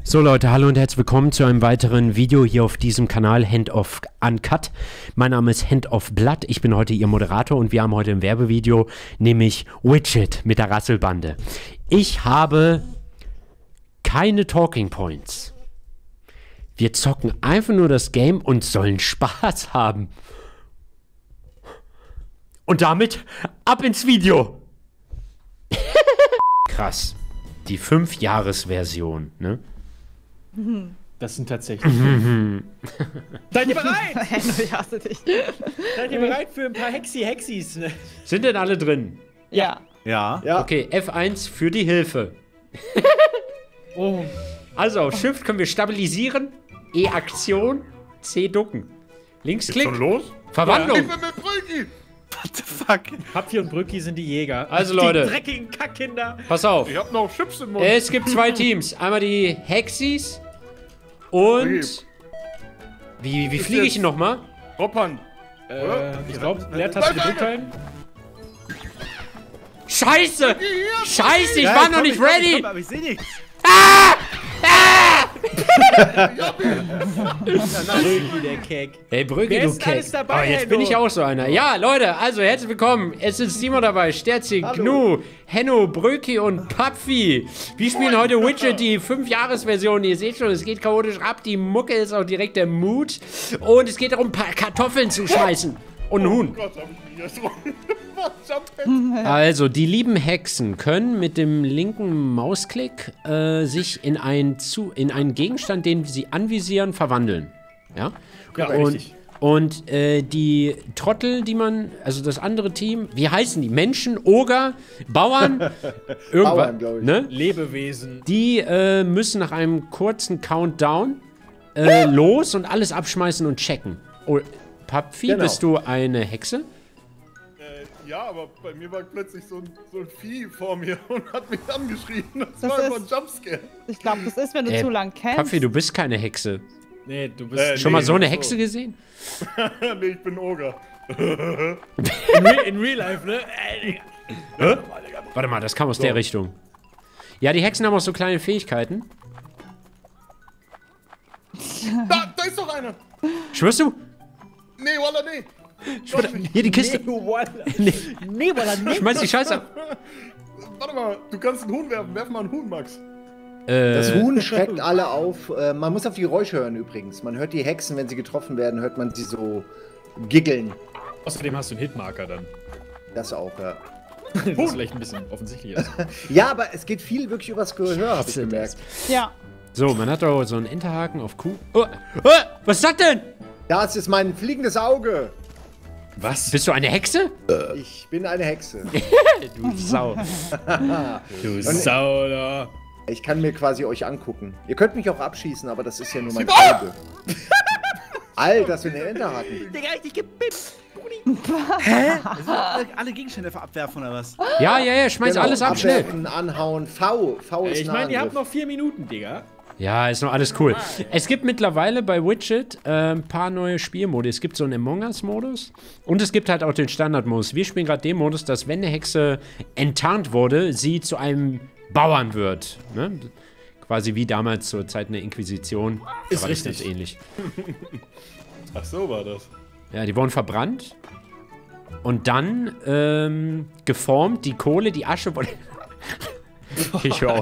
So Leute, hallo und herzlich willkommen zu einem weiteren Video hier auf diesem Kanal Hand of Uncut. Mein Name ist Hand of Blood, ich bin heute Ihr Moderator und wir haben heute ein Werbevideo, nämlich Widget mit der Rasselbande. Ich habe keine Talking Points. Wir zocken einfach nur das Game und sollen Spaß haben. Und damit ab ins Video. Krass. Die 5-Jahres-Version, ne? Das sind tatsächlich. Seid ihr bereit? Ich hasse dich. Seid ihr bereit für ein paar Hexis? Sind denn alle drin? Ja. Ja. Okay, F1 für die Hilfe. Oh. Also, auf Shift können wir stabilisieren, E Aktion, C ducken. Linksklick, Schon los? Verwandlung. Ich bin mit Brüggi. What the fuck? Pappi und Brücki sind die Jäger. Also, Leute. Die dreckigen Kackkinder. Pass auf, Ich hab noch Chips im Mund. es gibt zwei Teams. Einmal die Hexis und... Wie fliege ich nochmal? Hoppern. Ich glaube, Leertaste gedrückt halten. Scheiße! Scheiße, ich war noch nicht ready! Aber ich seh nichts. Brücki, der Keck. Hey Brügge, Wer du ist alles Keck. dabei, Oh, jetzt Henno? bin ich auch so einer. Ja, Leute, also herzlich willkommen. Es ist Simon dabei, Sterzi, Gnu, Henno, Bröki und Papfi. Wir spielen heute Widget, die 5-Jahres-Version. Ihr seht schon, es geht chaotisch ab. Die Mucke ist auch direkt der Mut. Und es geht darum, ein paar Kartoffeln zu schmeißen. Und einen Huhn. Gott, hab ich mich erschrocken. Also, die lieben Hexen können mit dem linken Mausklick sich in einen Gegenstand, den sie anvisieren, verwandeln. Ja? Ja, Und, richtig. und die Trottel, die man, also das andere Team, wie heißen die? Menschen, Oger, Bauern, irgendwas, Bauern, glaub ich. ne? Lebewesen. Die müssen nach einem kurzen Countdown los und alles abschmeißen und checken. Oh, Papfi, Genau. bist du eine Hexe? Ja, aber bei mir war plötzlich so ein Vieh vor mir und hat mich angeschrien. Das Das war ist- einfach ein Jumpscare. Ich glaube, das ist, wenn du zu lang kennst. Papfi, du bist keine Hexe. Nee, du bist Schon mal so eine ach so. Hexe gesehen? Nee, ich bin Oger. in Real Life, ne? Digga. Warte mal, das kam aus der Richtung. Ja, die Hexen haben auch so kleine Fähigkeiten. Da ist doch einer. Schwörst du? Nee, Walla, nee. Hier die Kiste. Nee, weil er nicht. Schmeiß die Scheiße ab. Warte mal, du kannst ein Huhn werfen. Werf mal ein Huhn, Max. Das Huhn schreckt alle auf. Man muss auf die Geräusche hören übrigens. Man hört die Hexen, wenn sie getroffen werden, hört man sie so giggeln. Außerdem hast du einen Hitmarker dann. Das auch, ja. Das ist vielleicht ein bisschen offensichtlicher. Ja, aber es geht viel wirklich übers Gehör, hab ich gemerkt. Ja. So, man hat doch so einen Enterhaken auf Kuh. Oh, was ist das denn? Das ist mein fliegendes Auge. Was? Bist du eine Hexe? Ich bin eine Hexe. Du Sau. Du Sau da. Ich kann mir quasi euch angucken. Ihr könnt mich auch abschießen, aber das ist ja nur mein Auge. Alter, das sind Enterhaken. Digga, ich gebippt. Alle Gegenstände abwerfen oder was? Ja, schmeiß Genau, alles ab, schnell. abwerfen, anhauen. V ist Ich meine, ihr habt Nahangriff. noch 4 Minuten, Digga. Ja, ist noch alles cool. Es gibt mittlerweile bei Widget ein paar neue Spielmodi. Es gibt so einen Among Us-Modus und es gibt halt auch den Standard-Modus. Wir spielen gerade den Modus, dass wenn eine Hexe enttarnt wurde, sie zu einem Bauern wird. Ne? Quasi wie damals zur Zeit der Inquisition. Ist Da war das richtig. ganz ähnlich. Ach so war das. Ja, die wurden verbrannt und dann geformt, die Kohle, die Asche wurde... Ich hör auf.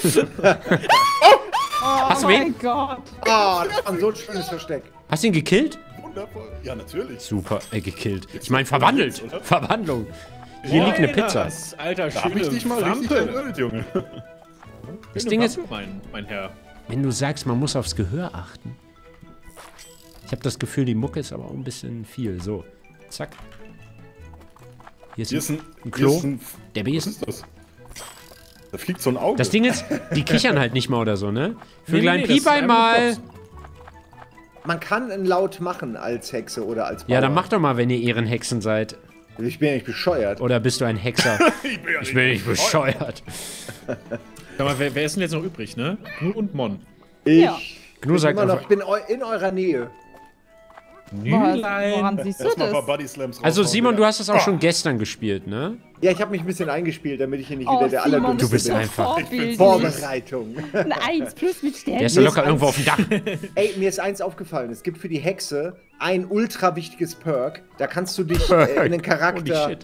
Oh Hast du wen? mein Gott. Ah, das war so ein schönes Versteck. Hast du ihn gekillt? Wundervoll. Ja, natürlich. Super, gekillt. Ich meine, verwandelt. Verwandlung. Hier liegt eine Pizza. Das, Alter, Da hab ich dich mal richtig erhöht, Junge. Das Ding ist, mein Herr. wenn du sagst, man muss aufs Gehör achten. Ich habe das Gefühl, die Mucke ist aber auch ein bisschen viel. So, zack. Hier ist, Hier ist ein Klo. Hier ist Der was Besen. ist das? Da fliegt so ein Auge. Das Ding ist, die kichern halt nicht mal oder so, ne? Für Nee, kleinen nee, das Piep ist einfach einmal. Kopf. Man kann einen Laut machen als Hexe oder als Bauer. Ja, dann mach doch mal, wenn ihr Ehrenhexen seid. Ich bin ja nicht bescheuert. Oder bist du ein Hexer? Ich bin nicht bescheuert. Sag mal, wer ist denn jetzt noch übrig, ne? Gnu und Mon. Ich Ja. Gnu sagt immer noch, einfach, bin in eurer Nähe. Woran siehst du Lass mal ein paar das? Body Slams Also raushauen, Simon, ja. du hast das auch schon gestern gespielt, ne? Ja, ich habe mich ein bisschen eingespielt, damit ich hier nicht Oh, wieder der Simon, Allerdümmste Du bist bin. einfach- vorbildlich. Vorbereitung. Ein 1 plus mit Sternchen. Der ist ja locker irgendwo auf dem Dach. Ey, mir ist eins aufgefallen. Es gibt für die Hexe ein ultra wichtiges Perk. Da kannst du dich in den Charakter... Holy shit.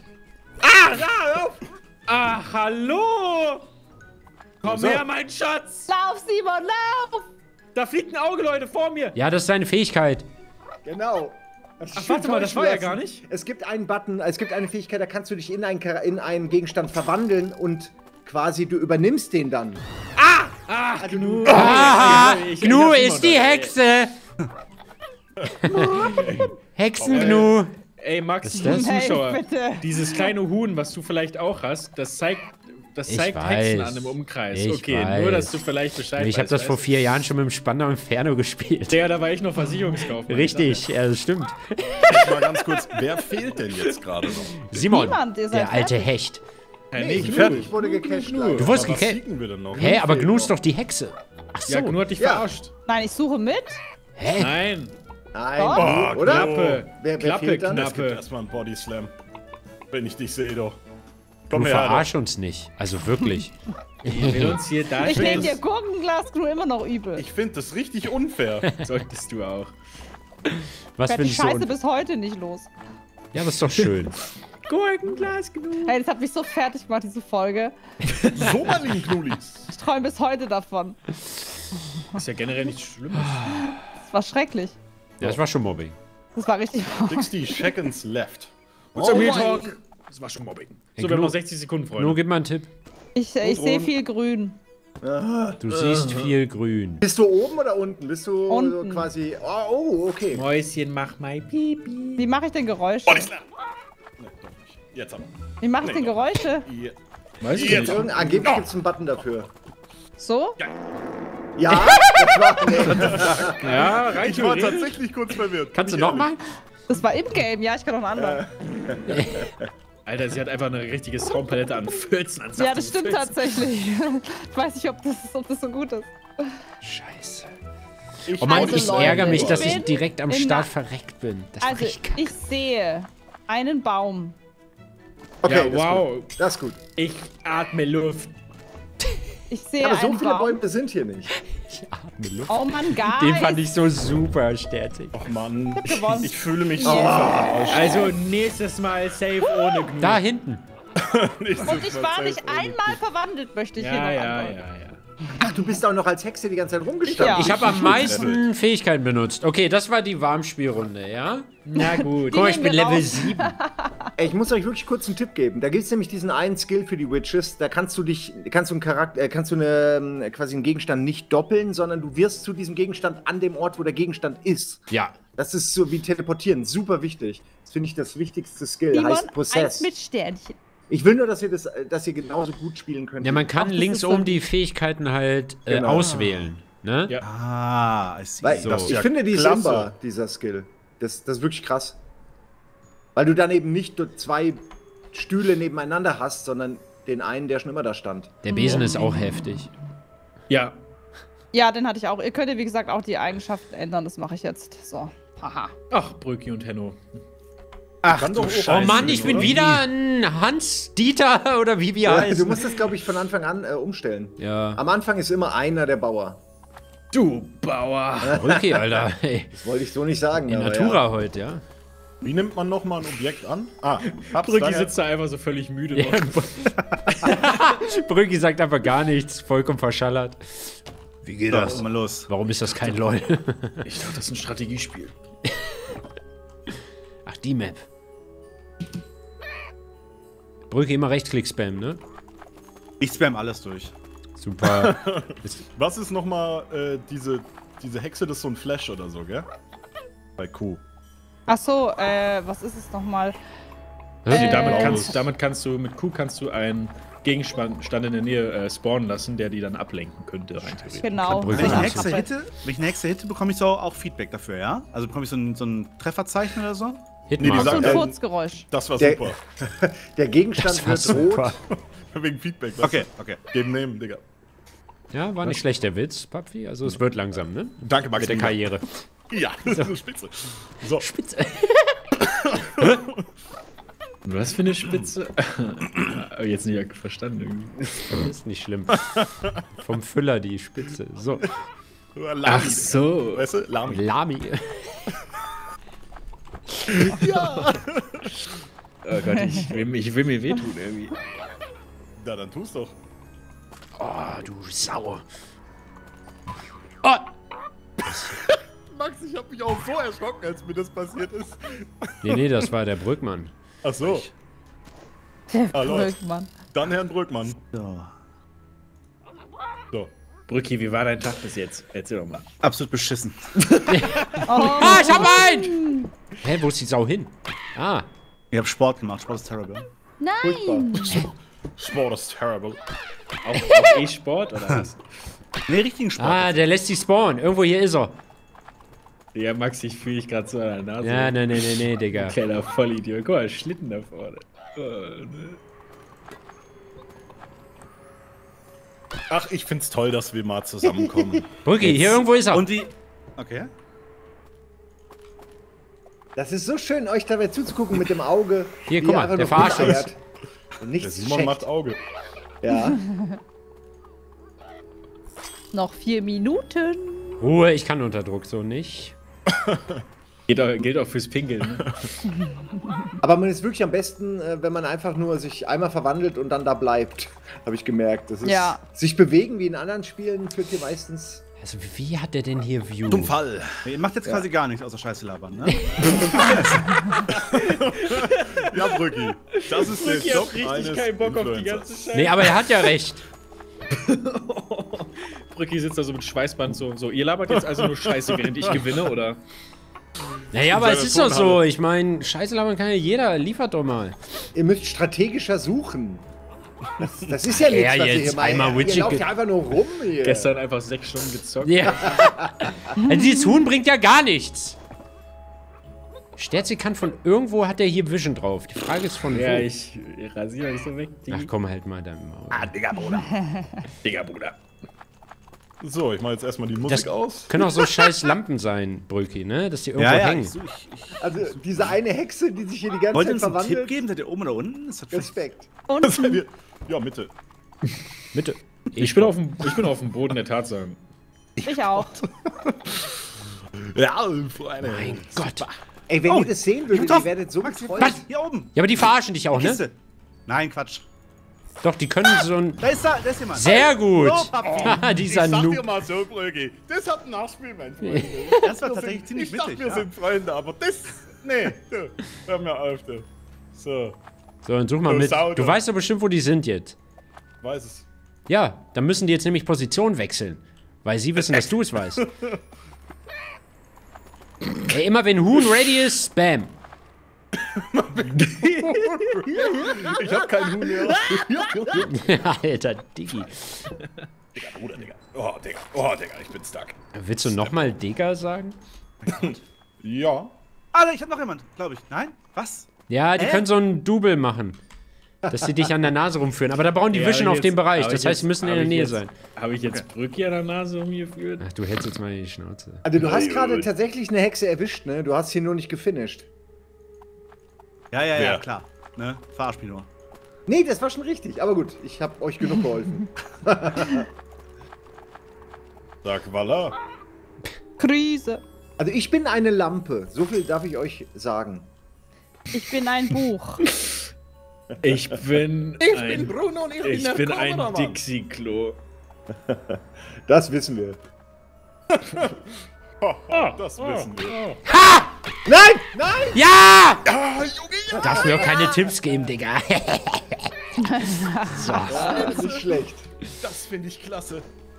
Ach, hallo! Komm So. her, mein Schatz! Lauf, Simon, lauf! Da fliegt ein Auge, Leute, vor mir! Ja, das ist seine Fähigkeit. Genau. Ach, warte mal, das war ja gar nicht. Es gibt einen Button, es gibt eine Fähigkeit, da kannst du dich in einen Gegenstand verwandeln und quasi du übernimmst den dann. Ach, genug. Aha, Gnu Ich- ist die Hexe. Hexengnu. Ey, Max, Was ist das? Hey, Zuschauer, bitte. dieses kleine Huhn, was du vielleicht auch hast, das zeigt Ich Hexen weiß. an im Umkreis. Ich Okay, weiß. nur, dass du vielleicht Bescheid Ich habe weißt, das vor weißt 4 Jahren schon mit dem Spandau Inferno gespielt. du? Ja, da war ich noch Versicherungskaufmann. Richtig, ja, das stimmt. Mal ganz kurz, wer fehlt denn jetzt gerade noch? Simon, Niemand, ihr seid der alte fertig. Hecht. Nee, Ich Gnu. wurde gecached. Du leider. wurdest Was gekillt. siegen wir denn noch? Hä, aber fehlt Gnu noch. ist doch die Hexe. Ach so. Ja, Gnu hat dich Ja. verarscht. Nein, ich suche mit. Hä? Nein, Nein, Oh, oder? Knappe. Wer Klappe, fehlt dann? Es gibt Knappe. erstmal einen Body Slam. Wenn ich dich sehe, doch. Du Komm her, Alter. verarsch uns nicht. Also wirklich. Will uns hier Ich nehme darstellen, dir Gurkenglas nur immer noch übel. Ich finde das richtig unfair. solltest du auch. Was Ich werde die findest du? Scheiße bis heute nicht los. Ja, das ist doch schön. Gurkenglas genug. Hey, das hat mich so fertig gemacht, diese Folge. So, mein lieben Knullis. Ich träume bis heute davon. Ist ja generell nichts Schlimmes. Das war schrecklich. Ja, das war schon Mobbing. Das war richtig. 60 seconds left. What's up, Real Talk? Das war schon Mobbing. So, wir haben Gnu- noch 60 Sekunden, Gnu, Freunde. gib mal einen Tipp. Ich sehe viel grün. Du siehst viel grün. Bist du oben oder unten? Bist du Unten. so quasi... Oh, okay. Mäuschen, mach mal Pipi. Wie mache ich denn Geräusche? Body Slam. Nee, doch nicht. Jetzt aber. Wie mache ich denn Geräusche? Ja. Weiß ich Jetzt. nicht. Angeblich gibt es einen Button dafür. So? Ja, das war... Ja, rein Ich war theoretisch. tatsächlich kurz verwirrt. Kannst du Bin ich nochmal? Das war im Game. Ja, ich kann noch einen anderen. Alter, sie hat einfach eine richtige Soundpalette an Fürzen. An Ja, das saftigen stimmt Fürzen. tatsächlich. Ich weiß nicht, ob das so gut ist. Scheiße. ehrlich. Oh Mann, Also, ich Leute, ärgere mich, ich dass ich bin direkt am in Start der- verreckt bin. Das war Also, richtig kacke. ich sehe einen Baum. Okay, Ja, das ist wow. gut. Das ist gut. Ich atme Luft. Ich sehe Aber so einen viele Baum. Bäume sind hier nicht. Ich atme Luft. Oh Mann, Guys. Den fand ich so super sterzig. Och Mann, hab gewonnen. ich fühle mich so Oh. verarscht. Also nächstes Mal safe ohne Gnu. Da hinten. Nächstes Und ich Mal war safe nicht ohne einmal verwandelt, möchte ich hier Ja, noch ja, andeuten. ja, ja. Ach, du bist auch noch als Hexe die ganze Zeit rumgestanden. Ja. Ich habe am meisten Fähigkeiten benutzt. Okay, das war die Warmspielrunde, ja? Na gut. Guck mal, ich nehmen bin wir Level raus. 7. Ey, ich muss euch wirklich kurz einen Tipp geben. Da gibt es nämlich diesen einen Skill für die Witches. Da kannst du quasi einen Gegenstand nicht doppeln, sondern du wirst zu diesem Gegenstand an dem Ort, wo der Gegenstand ist. Ja. Das ist so wie teleportieren. Super wichtig. Das finde ich das wichtigste Skill. Simon, Heißt eins Possess. mit Sternchen. Ich will nur, dass ihr genauso gut spielen könnt. Ja, man kann Ach, das links ist so- oben die Fähigkeiten halt Genau. auswählen. Ne? Ja. Ah, I see. Weil, So. ich Ja, finde, die ist klasse. imbar, dieser Skill. Das ist wirklich krass. Weil du dann eben nicht nur 2 Stühle nebeneinander hast, sondern den einen, der schon immer da stand. Der Besen ist auch heftig. Ja. Ja, den hatte ich auch. Ihr könnt ja, wie gesagt, auch die Eigenschaften ändern. Das mache ich jetzt. So. Haha. Ach, Bröki und Henno. Ach, Kann du doch auch Scheiße. Oh Mann, ich bin oder? wieder ein Hans-Dieter oder wie er heißt. Du musst das, glaube ich, von Anfang an umstellen. Ja. Am Anfang ist immer einer der Bauer. Du Bauer. Okay, Alter. Hey. Das wollte ich so nicht sagen. In aber Natura heute, ja. Wie nimmt man nochmal ein Objekt an? Ah, hab's Bröki danke. sitzt da einfach so völlig müde Ja. noch. Brüggi sagt einfach gar nichts, vollkommen verschallert. Wie geht So, mal los. Warum ist das kein LOL? Ich dachte, das ist ein Strategiespiel. Ach, die Map. Brüggi immer Rechtsklick spammen, ne? Ich spam alles durch. Super. Was ist nochmal diese Hexe, das ist so ein Flash oder so, gell? Bei Q. Ach so, was ist es nochmal? Also, Aus. damit kannst du, mit Q kannst du einen Gegenstand in der Nähe spawnen lassen, der die dann ablenken könnte, rein theoretisch. Genau. Brücke Wenn ich eine Ja. Hexe hitte, bekomme ich so auch Feedback dafür, ja? Also bekomme ich so ein Trefferzeichen oder so? Nee, die So Hitmarker. ein sagt- Furzgeräusch. Das war Der- super. Der Gegenstand Das war wird rot. super. Wegen Feedback. weißt Okay, du? okay. Geben, nehmen, Digga. Ja, war nicht schlecht der Witz, Papfi. Also es wird langsam, ne? Danke, Max. Mit der Karriere. Ja, das ist eine Spitze. So. Spitze. Was für eine Spitze? Jetzt nicht verstanden irgendwie. Ist nicht schlimm. Vom Füller die Spitze. So. Lami. Ach so. Weißt du? Lami. Lami. Ja. Oh Gott, ich will mir wehtun irgendwie. Na, dann tu's doch. Oh, du Sau. Oh! Max, ich hab mich auch so erschrocken, als mir das passiert ist. Nee, das war der Brückmann. Ach so. Der Hallo. Brückmann. Dann Herrn Brückmann. So. So. Brücki, wie war dein Tag bis jetzt? Erzähl doch mal. Absolut beschissen. Ah, ich hab einen! Hä, wo ist die Sau hin? Ah. Ich hab Sport gemacht. Sport ist terrible. Nein! Sport ist terrible. Auch E-Sport oder was? Nee, richtigen Sport. Ah, der lässt die spawnen. Irgendwo hier ist er. Ja, Max, ich fühle dich gerade so an der Nase. Ja, nee, Digga. Kleiner Vollidiot. Guck mal, Schlitten da vorne. Oh, ne. Ach, ich find's toll, dass wir mal zusammenkommen. Brücki, hier irgendwo ist er. Und die. Okay. Das ist so schön, euch dabei zuzugucken mit dem Auge. Hier, wie guck ihr mal, einfach der nur verarscht uns. rumeiert Und Der nichts Simon checkt. macht Auge. Ja. Noch 4 Minuten. Ruhe, ich kann unter Druck so nicht. Gilt auch fürs Pinkeln. Ne? Aber man ist wirklich am besten, wenn man einfach nur sich einmal verwandelt und dann da bleibt. Habe ich gemerkt. Das ist, Ja. Sich bewegen wie in anderen Spielen führt hier meistens. Also, wie hat der denn hier View? Zum Fall. Ihr macht jetzt quasi gar nichts außer Scheiße labern, ne? Ja, Brücki. Das ist der Brücki Job hat richtig eines keinen Bock auf die Influencers. ganze Scheiße. Nee, aber er hat ja recht. Brücki sitzt da so mit Schweißband so und so. Ihr labert jetzt also nur Scheiße, während ich gewinne, oder? Naja, aber es seiner ist doch so. Turnhalle. Ich meine, Scheiße labern kann ja jeder. Liefert doch mal. Ihr müsst strategischer suchen. Das ist ja nichts, Ja, was ihr jetzt hier einmal macht. Ihr Widget lauft ja einfach nur rum hier. Gestern einfach 6 Stunden gezockt. Ja. Also dieses Huhn bringt ja gar nichts. Sterzi kann von irgendwo, hat er hier Vision drauf. Die Frage ist von wo. Ja, ich rasiere mich so weg. Ach komm, halt mal dein Maul. Digga, Bruder. Digga, Bruder. So, ich mach jetzt erstmal die Musik Das aus. können auch so scheiß Lampen sein, Brülki, ne? Dass die irgendwo hängen. Also diese eine Hexe, die sich hier die ganze Wollt ihr Zeit uns einen Tipp verwandelt. geben? Seid ihr oben oder unten? Ist das Respekt. Und Ja, Mitte. Bitte. Ich bin auf dem Boden der Tatsachen. ich auch. Ja, Freunde. Mein Gott. Ey, wenn ihr das sehen würdet, Drauf. ihr werdet so Max, gefreut. was? Hier oben. Ja, aber die verarschen dich auch, ne? Kiste. Nein, Quatsch. Doch, die können so ein... Da ist jemand. Sehr gut. Oh, Papi. Dieser Ich sag dir Noob. mal so, Brüggi, das hat ein Nachspiel, mein Freund. Das war tatsächlich ziemlich Ich dachte, witzig. wir Ja. sind Freunde, aber das... Nee, du, hör mir auf, du. So, So, dann such mal Du mit. Sau, Du du. weißt doch bestimmt, wo die sind jetzt. weiß es. Ja, dann müssen die jetzt nämlich Position wechseln. Weil sie wissen, dass du es weißt. Ey, immer wenn Huhn ready ist, Spam. Ich hab keinen Huhn mehr. Alter, Diggi. Digga, Bruder, Digga. Oh, Digga, ich bin stuck. Willst du nochmal Digga sagen? Ja. Ah, ich hab noch jemand, glaube ich. Nein? Was? Ja, die können so einen Double machen. Dass sie dich an der Nase rumführen. Aber da brauchen die Vision auf dem Bereich. Das heißt, sie müssen in der Nähe sein. Habe ich jetzt Brücki an der Nase umgeführt? Ach, du hältst jetzt mal die Schnauze. Also du hast gerade tatsächlich eine Hexe erwischt, ne? Du hast hier nur nicht gefinisht. Ja, Wer? klar. Ne? Fahrspiel nur. Nee, das war schon richtig. Aber gut, ich habe euch genug geholfen. Sag Walla. Krise. Also ich bin eine Lampe. So viel darf ich euch sagen. Ich bin ein Buch. Ich bin Bruno und ich bin ein Kameramann. Dixie-Klo. Das wissen wir. Das wissen wir. Nein! Nein! Ja! Ah, Junge, ja! Darfst mir auch keine Tipps geben, Digga. So. Das ist nicht schlecht. Das finde ich klasse.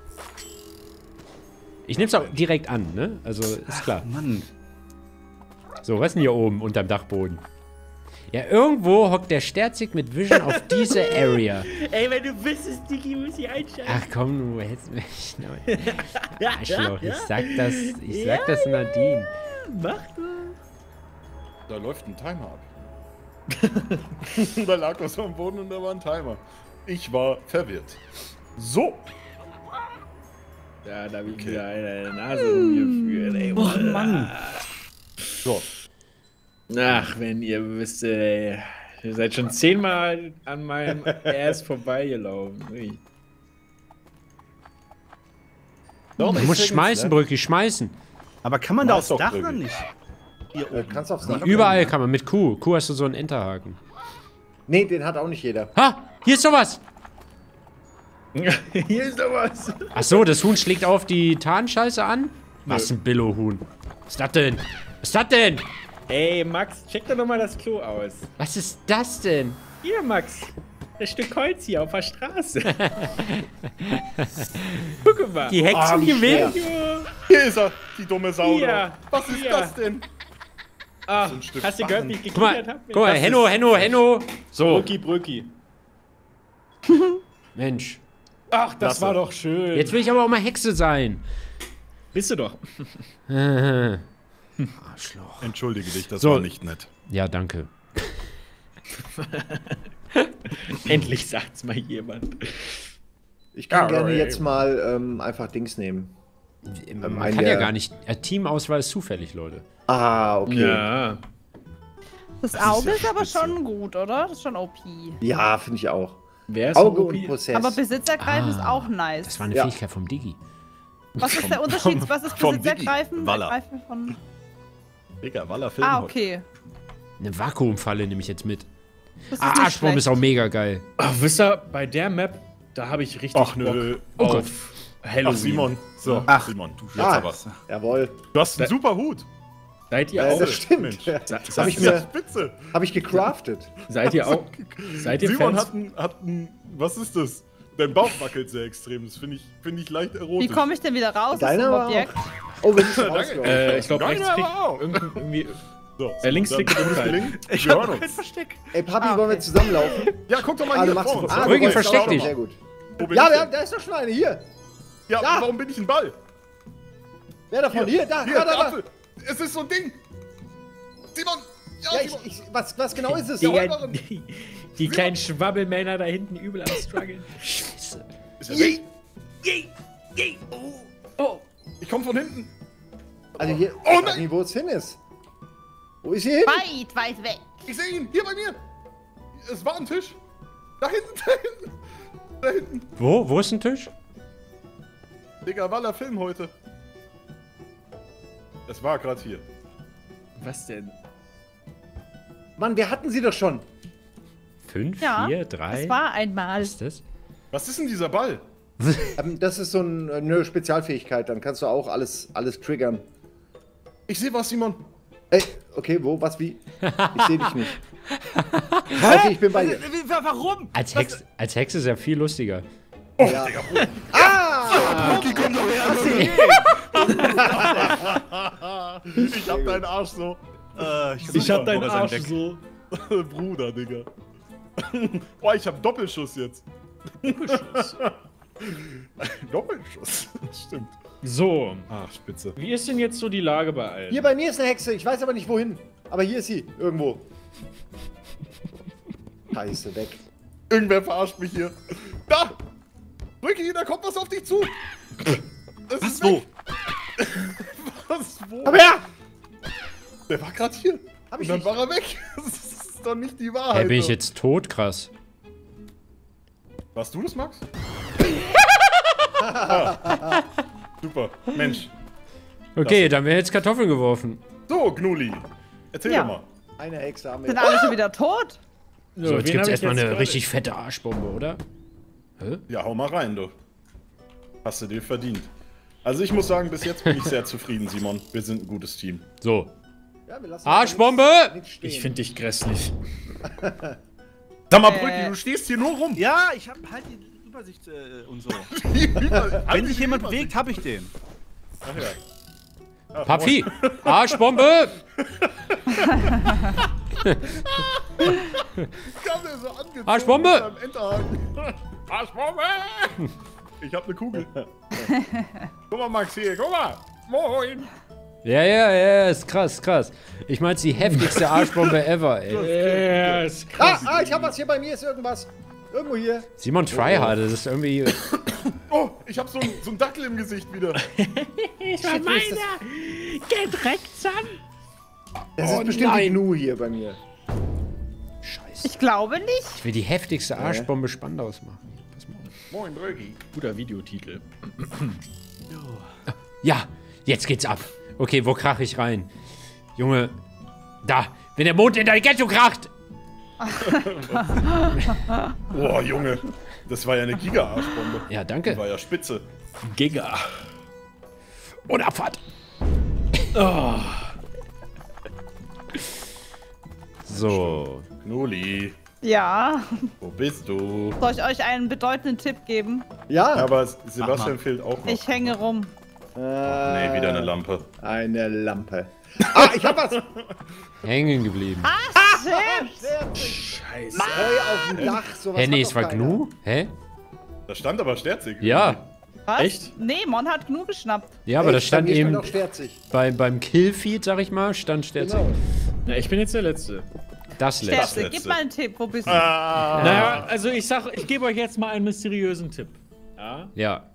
Ich nehm's auch direkt an, ne? Also, ist klar. Mann. So, was ist denn hier oben unterm Dachboden? Ja, irgendwo hockt der Sterzig mit Vision auf diese Area. Ey, wenn du wüsstest, Digi, muss ich einschalten. Ach komm, du hältst mich noch. Arschloch, ich sag das Nadine. Mach das. Da läuft ein Timer ab. Da lag was am Boden und da war ein Timer. Ich war verwirrt. So. Ja, da hab ich wieder eine Nase rumgeführt, ey. Oh Mann. So. Ach, wenn ihr wüsstet, ey. Ihr seid schon 10-mal an meinem Ass vorbeigelaufen. Ui. Du musst schmeißen, Brücki, schmeißen. Aber kann man da aufs doch Dach drücken. dann nicht? Hier oben. Kannst aufs Dach. Überall kann man mit Q. Q hast du so einen Enterhaken. Nee, den hat auch nicht jeder. Ha! Hier ist sowas! Hier ist doch was. Ach so, das Huhn schlägt auf die Tarnscheiße an? Was ein Billo-Huhn. Was ist das denn? Was ist das denn? Ey, Max, check doch nochmal das Klo aus. Was ist das denn? Hier, Max. Das Stück Holz hier auf der Straße. Guck mal. Die Hexe wie gewinnt. Ja. Hier ist er, die dumme Sau. Hier. Was ist Hier. das denn? Ah, ein Stück hast du gehört, wie ich Guck mal, gekichert habe? guck mal, Henno. So, Brücki. Mensch. Ach, das war doch schön. Jetzt will ich aber auch mal Hexe sein. bist du doch. Arschloch. Entschuldige dich, das So. war nicht nett. Ja, danke. Endlich sagt's mal jemand. Ich kann Ja, gerne ey. jetzt mal einfach Dings nehmen. Man ein kann ja der- gar nicht. Teamauswahl ist zufällig, Leute. Ah, okay. Ja. Das Auge ja ist aber spitze. schon gut, oder? Das ist schon OP. Ja, finde ich auch. Wer ist Auge so und OP? Prozess. Aber Besitzergreifen ist auch Das nice. war eine Ja. Fähigkeit vom Digi. Was ist der Unterschied? Was ist vom Besitzergreifen? Digi. Waller. Ergreifen von... Digga, Waller Film. Ah, okay. Eine Vakuumfalle nehme ich jetzt mit. Das ist nicht Arschbombe schlecht. ist auch mega geil. Ach, wisst ihr, bei der Map, da habe ich richtig Ach nö. Bock Oh auf Halloween. Ach, Simon. So, Ach. Simon, du jetzt Ah, aber. jawohl. Du hast einen super Hut. Seid ihr auch? Das stimmt. Mensch. Ja. Das Hab ich Das ist ja mir, spitze. hab ich gecraftet. Seid ihr auch? Seid ihr Simon Fans? hat ein. Was ist das? Dein Bauch wackelt sehr extrem. Das finde ich leicht Wie erotisch. komme ich denn wieder raus aus Deiner dem war Objekt? auch. Oh, wenn ich rausgehauen. Ich glaube, Nein, Rechtsklick. aber auch. Irgendwie. So, Linksklick dann gedrückt muss halten. gelingen. Ich Wir hab hören kein uns. Versteck. Ey, Papi, Ah, wollen wir okay. zusammenlaufen? Ja, guck doch mal Ah, hier du machst vor uns. ah, Brücki, du wolltest versteck auch- dich. Sehr gut. Wo bin Ja, ich denn? da ist doch schon eine. Hier. Ja, Da. warum bin ich ein Ball? Wer davon? Hier, da, Hier, da, der da. Apfel. Es ist so ein Ding. Simon. Ja, Ja, Simon. was genau ist es? Digga, die kleinen Schwabbelmänner da hinten übel am struggeln. Scheiße. Ist er weg? Oh. Ich komme von hinten. Also hier, Oh ich weiß nein. nicht, wo es hin ist. Wo ist sie hin? Weit weg. Ich sehe ihn. Hier bei mir. Es war ein Tisch. Da hinten, da hinten. Da hinten. Wo ist ein Tisch? Digga, Waller Film heute. Es war gerade hier. Was denn? Mann, wir hatten sie doch schon. 5, Ja, 4, 3. Es war einmal. Was ist das? Was ist denn dieser Ball? Das ist so eine Spezialfähigkeit, dann kannst du auch alles triggern. Ich sehe was, Simon. Ey, okay, wo, was, wie? Ich sehe dich nicht. Okay, ich bin bei dir. Warum? Als Hexe ist ja viel lustiger. Ja. Ah! Rocky, komm doch her. Ich hab deinen Arsch so. Ich hab deinen Arsch so. Bruder, Digga. Boah, ich hab Doppelschuss jetzt. Doppelschuss. Stimmt. So, Ach, spitze. wie ist denn jetzt so die Lage bei allen? Hier bei mir ist eine Hexe, ich weiß aber nicht wohin. Aber hier ist sie, irgendwo. Scheiße, weg. Irgendwer verarscht mich hier. Da! Ricky, da kommt was auf dich zu. Das Was, ist wo? weg. Was, wo? Komm her! Der war gerade hier. Hab Und ich dann nicht. war er weg. Das ist doch nicht die Wahrheit. Hey, bin ich doch. jetzt tot? Krass. Warst du das, Max? Super. Mensch. Okay, dann werden jetzt Kartoffeln geworfen. So, Gnuli. Erzähl Ja. doch mal. Eine Hexe haben Sind wir. alle schon wieder tot? So, jetzt wen gibt's hab ich erstmal jetzt eine gerade? richtig fette Arschbombe, oder? Ja, hau mal rein, du. Hast du dir verdient. Also ich muss sagen, bis jetzt bin ich sehr zufrieden, Simon. Wir sind ein gutes Team. So. Ja, wir lassen Arschbombe! nichts stehen. Ich finde dich grässlich. Sag mal, Brücki, du stehst hier nur rum. Ja, ich hab halt die Übersicht und so. Wenn Wenn sich jemand bewegt, hab ich den. Ach ja. Ach, Papi! Arschbombe! kam der so angezogen Arschbombe! mit seinem Enterhaken. Arschbombe! Ich hab ne Kugel. Guck mal, Max, hier, guck mal. Moin. Ja, ist krass, krass. Ich meine, die heftigste Arschbombe ever, ey. Yes. Ich hab was hier bei mir, ist irgendwas. Irgendwo hier. Simon Tryhard, das ist irgendwie. Oh, ich hab so einen Dackel im Gesicht wieder. Ich war meiner! Gedreckzahn! Das ist bestimmt die Gnu hier bei mir. Scheiße. Ich glaube nicht. Ich will die heftigste Arschbombe Spandaus machen. Pass mal auf. Moin, Brögi. Guter Videotitel. Ja, jetzt geht's ab. Okay, wo krach ich rein? Junge, da. Wenn der Mond in dein Ghetto kracht. Boah, Junge. Das war ja eine Giga-Arschbombe. Ja, Die danke. war ja spitze. Giga. Und Abfahrt. Oh. So. Knuli, Ja. wo bist du? Soll ich euch einen bedeutenden Tipp geben? Ja. Aber Sebastian fehlt auch noch. Ich hänge rum. Nee, wieder eine Lampe. Eine Lampe. Ah, ich hab was! Hängen geblieben. Scheiße. Heu auf dem Dach, sowas Hä, nee, hat es doch war keiner. Gnu? Hä? Da stand aber Sterzig. Ja. Was? Echt? Nee, Mon hat Gnu geschnappt. Ja, aber das Echt? stand Bei mir eben auch Sterzig. beim Killfeed, sag ich mal, stand Sterzig. Genau. Ja, ich bin jetzt der Letzte. Das letzte. Sterze, gib mal einen Tipp. Wo bist du? Naja, also ich gebe euch jetzt mal einen mysteriösen Tipp. Ja? Ja.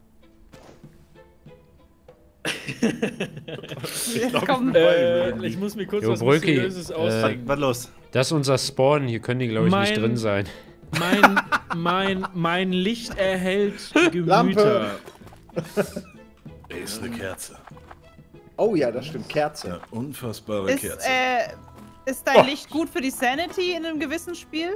Komm. Ich muss mir kurz Jo, was Bröcki, Mysteriöses ausdenken. Was los? Das ist unser Spawn. Hier können die, glaube ich, nicht Mein- drin sein. Mein Licht erhält Gemüter. Lampe. Ist eine Kerze. Oh ja, das stimmt. Kerze. Eine unfassbare Kerze. Ist dein Licht gut für die Sanity in einem gewissen Spiel?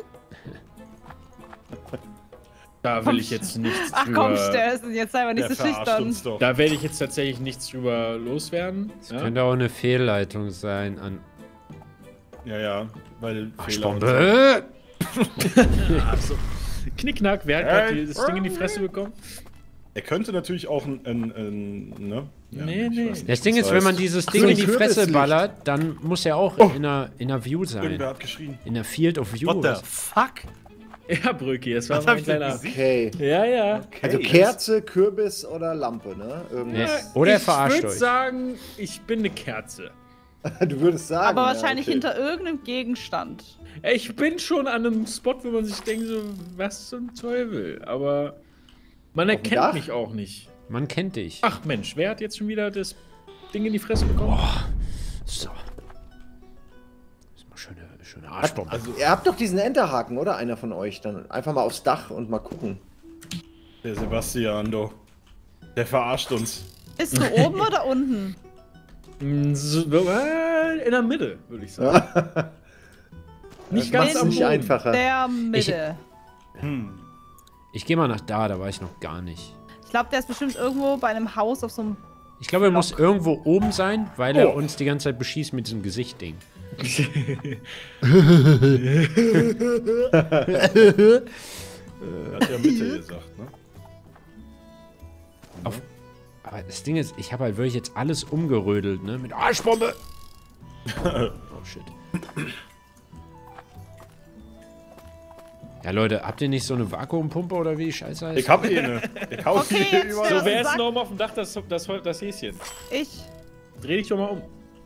Da will ich jetzt nichts Ach drüber. komm, Sterze, jetzt sei mal nicht Der so verarscht schüchtern. uns doch. Da werde ich jetzt tatsächlich nichts drüber loswerden. Ja? Könnte auch eine Fehlleitung sein an Ja, weil Arschbombe. Also, Knickknack, wer hat gerade das Ding in die Fresse bekommen? Er könnte natürlich auch ne? Ja, Nee, ich nee. weiß nicht, Das Ding was ist, wenn man heißt. dieses Ach Ding so, in die ein Fresse Kürbislicht. ballert, dann muss er auch in einer View sein. Irgendwer hat geschrien. In der Field of View. What the fuck? Ja, Bröcki, das war Was mal hab ein ich denn kleiner. gesehen? Okay. Ja, ja. Also Kerze, Kürbis oder Lampe, ne? Nee. Irgendwas. Oder er Ich verarscht würde euch. sagen, ich bin eine Kerze. Du würdest sagen. Aber ja, wahrscheinlich okay. hinter irgendeinem Gegenstand. Ich bin schon an einem Spot, wo man sich denkt, so, was zum Teufel. Aber man dem erkennt Dach? mich auch nicht. Man kennt dich. Ach Mensch, wer hat jetzt schon wieder das Ding in die Fresse bekommen? So. Das ist mal schöne Arschbombe. Also, Ihr habt doch diesen Enterhaken, oder? Einer von euch. Dann einfach mal aufs Dach und mal gucken. der Sebastian, doch. Der verarscht uns. Bist du oben oder unten? So, in der Mitte, würde ich sagen. Nicht ganz Macht's am nicht Boden. einfacher. Der Mitte. Ich gehe mal nach da war ich noch gar nicht. Ich glaube, der ist bestimmt irgendwo bei einem Haus auf so einem. Ich glaube, er muss irgendwo oben sein, weil er uns die ganze Zeit beschießt mit diesem Gesicht-Ding. Er hat ja Mitte gesagt, ne? Aber das Ding ist, ich habe halt wirklich jetzt alles umgerödelt, ne? Mit Arschbombe! Oh shit. Ja, Leute, habt ihr nicht so eine Vakuumpumpe oder wie die Scheiße heißt? Ich hab eh eine. Ich hau Okay, hier jetzt überall. So, Ja, wer ist sag- noch oben auf dem Dach, das Häschen? Ich. Dreh dich doch mal um.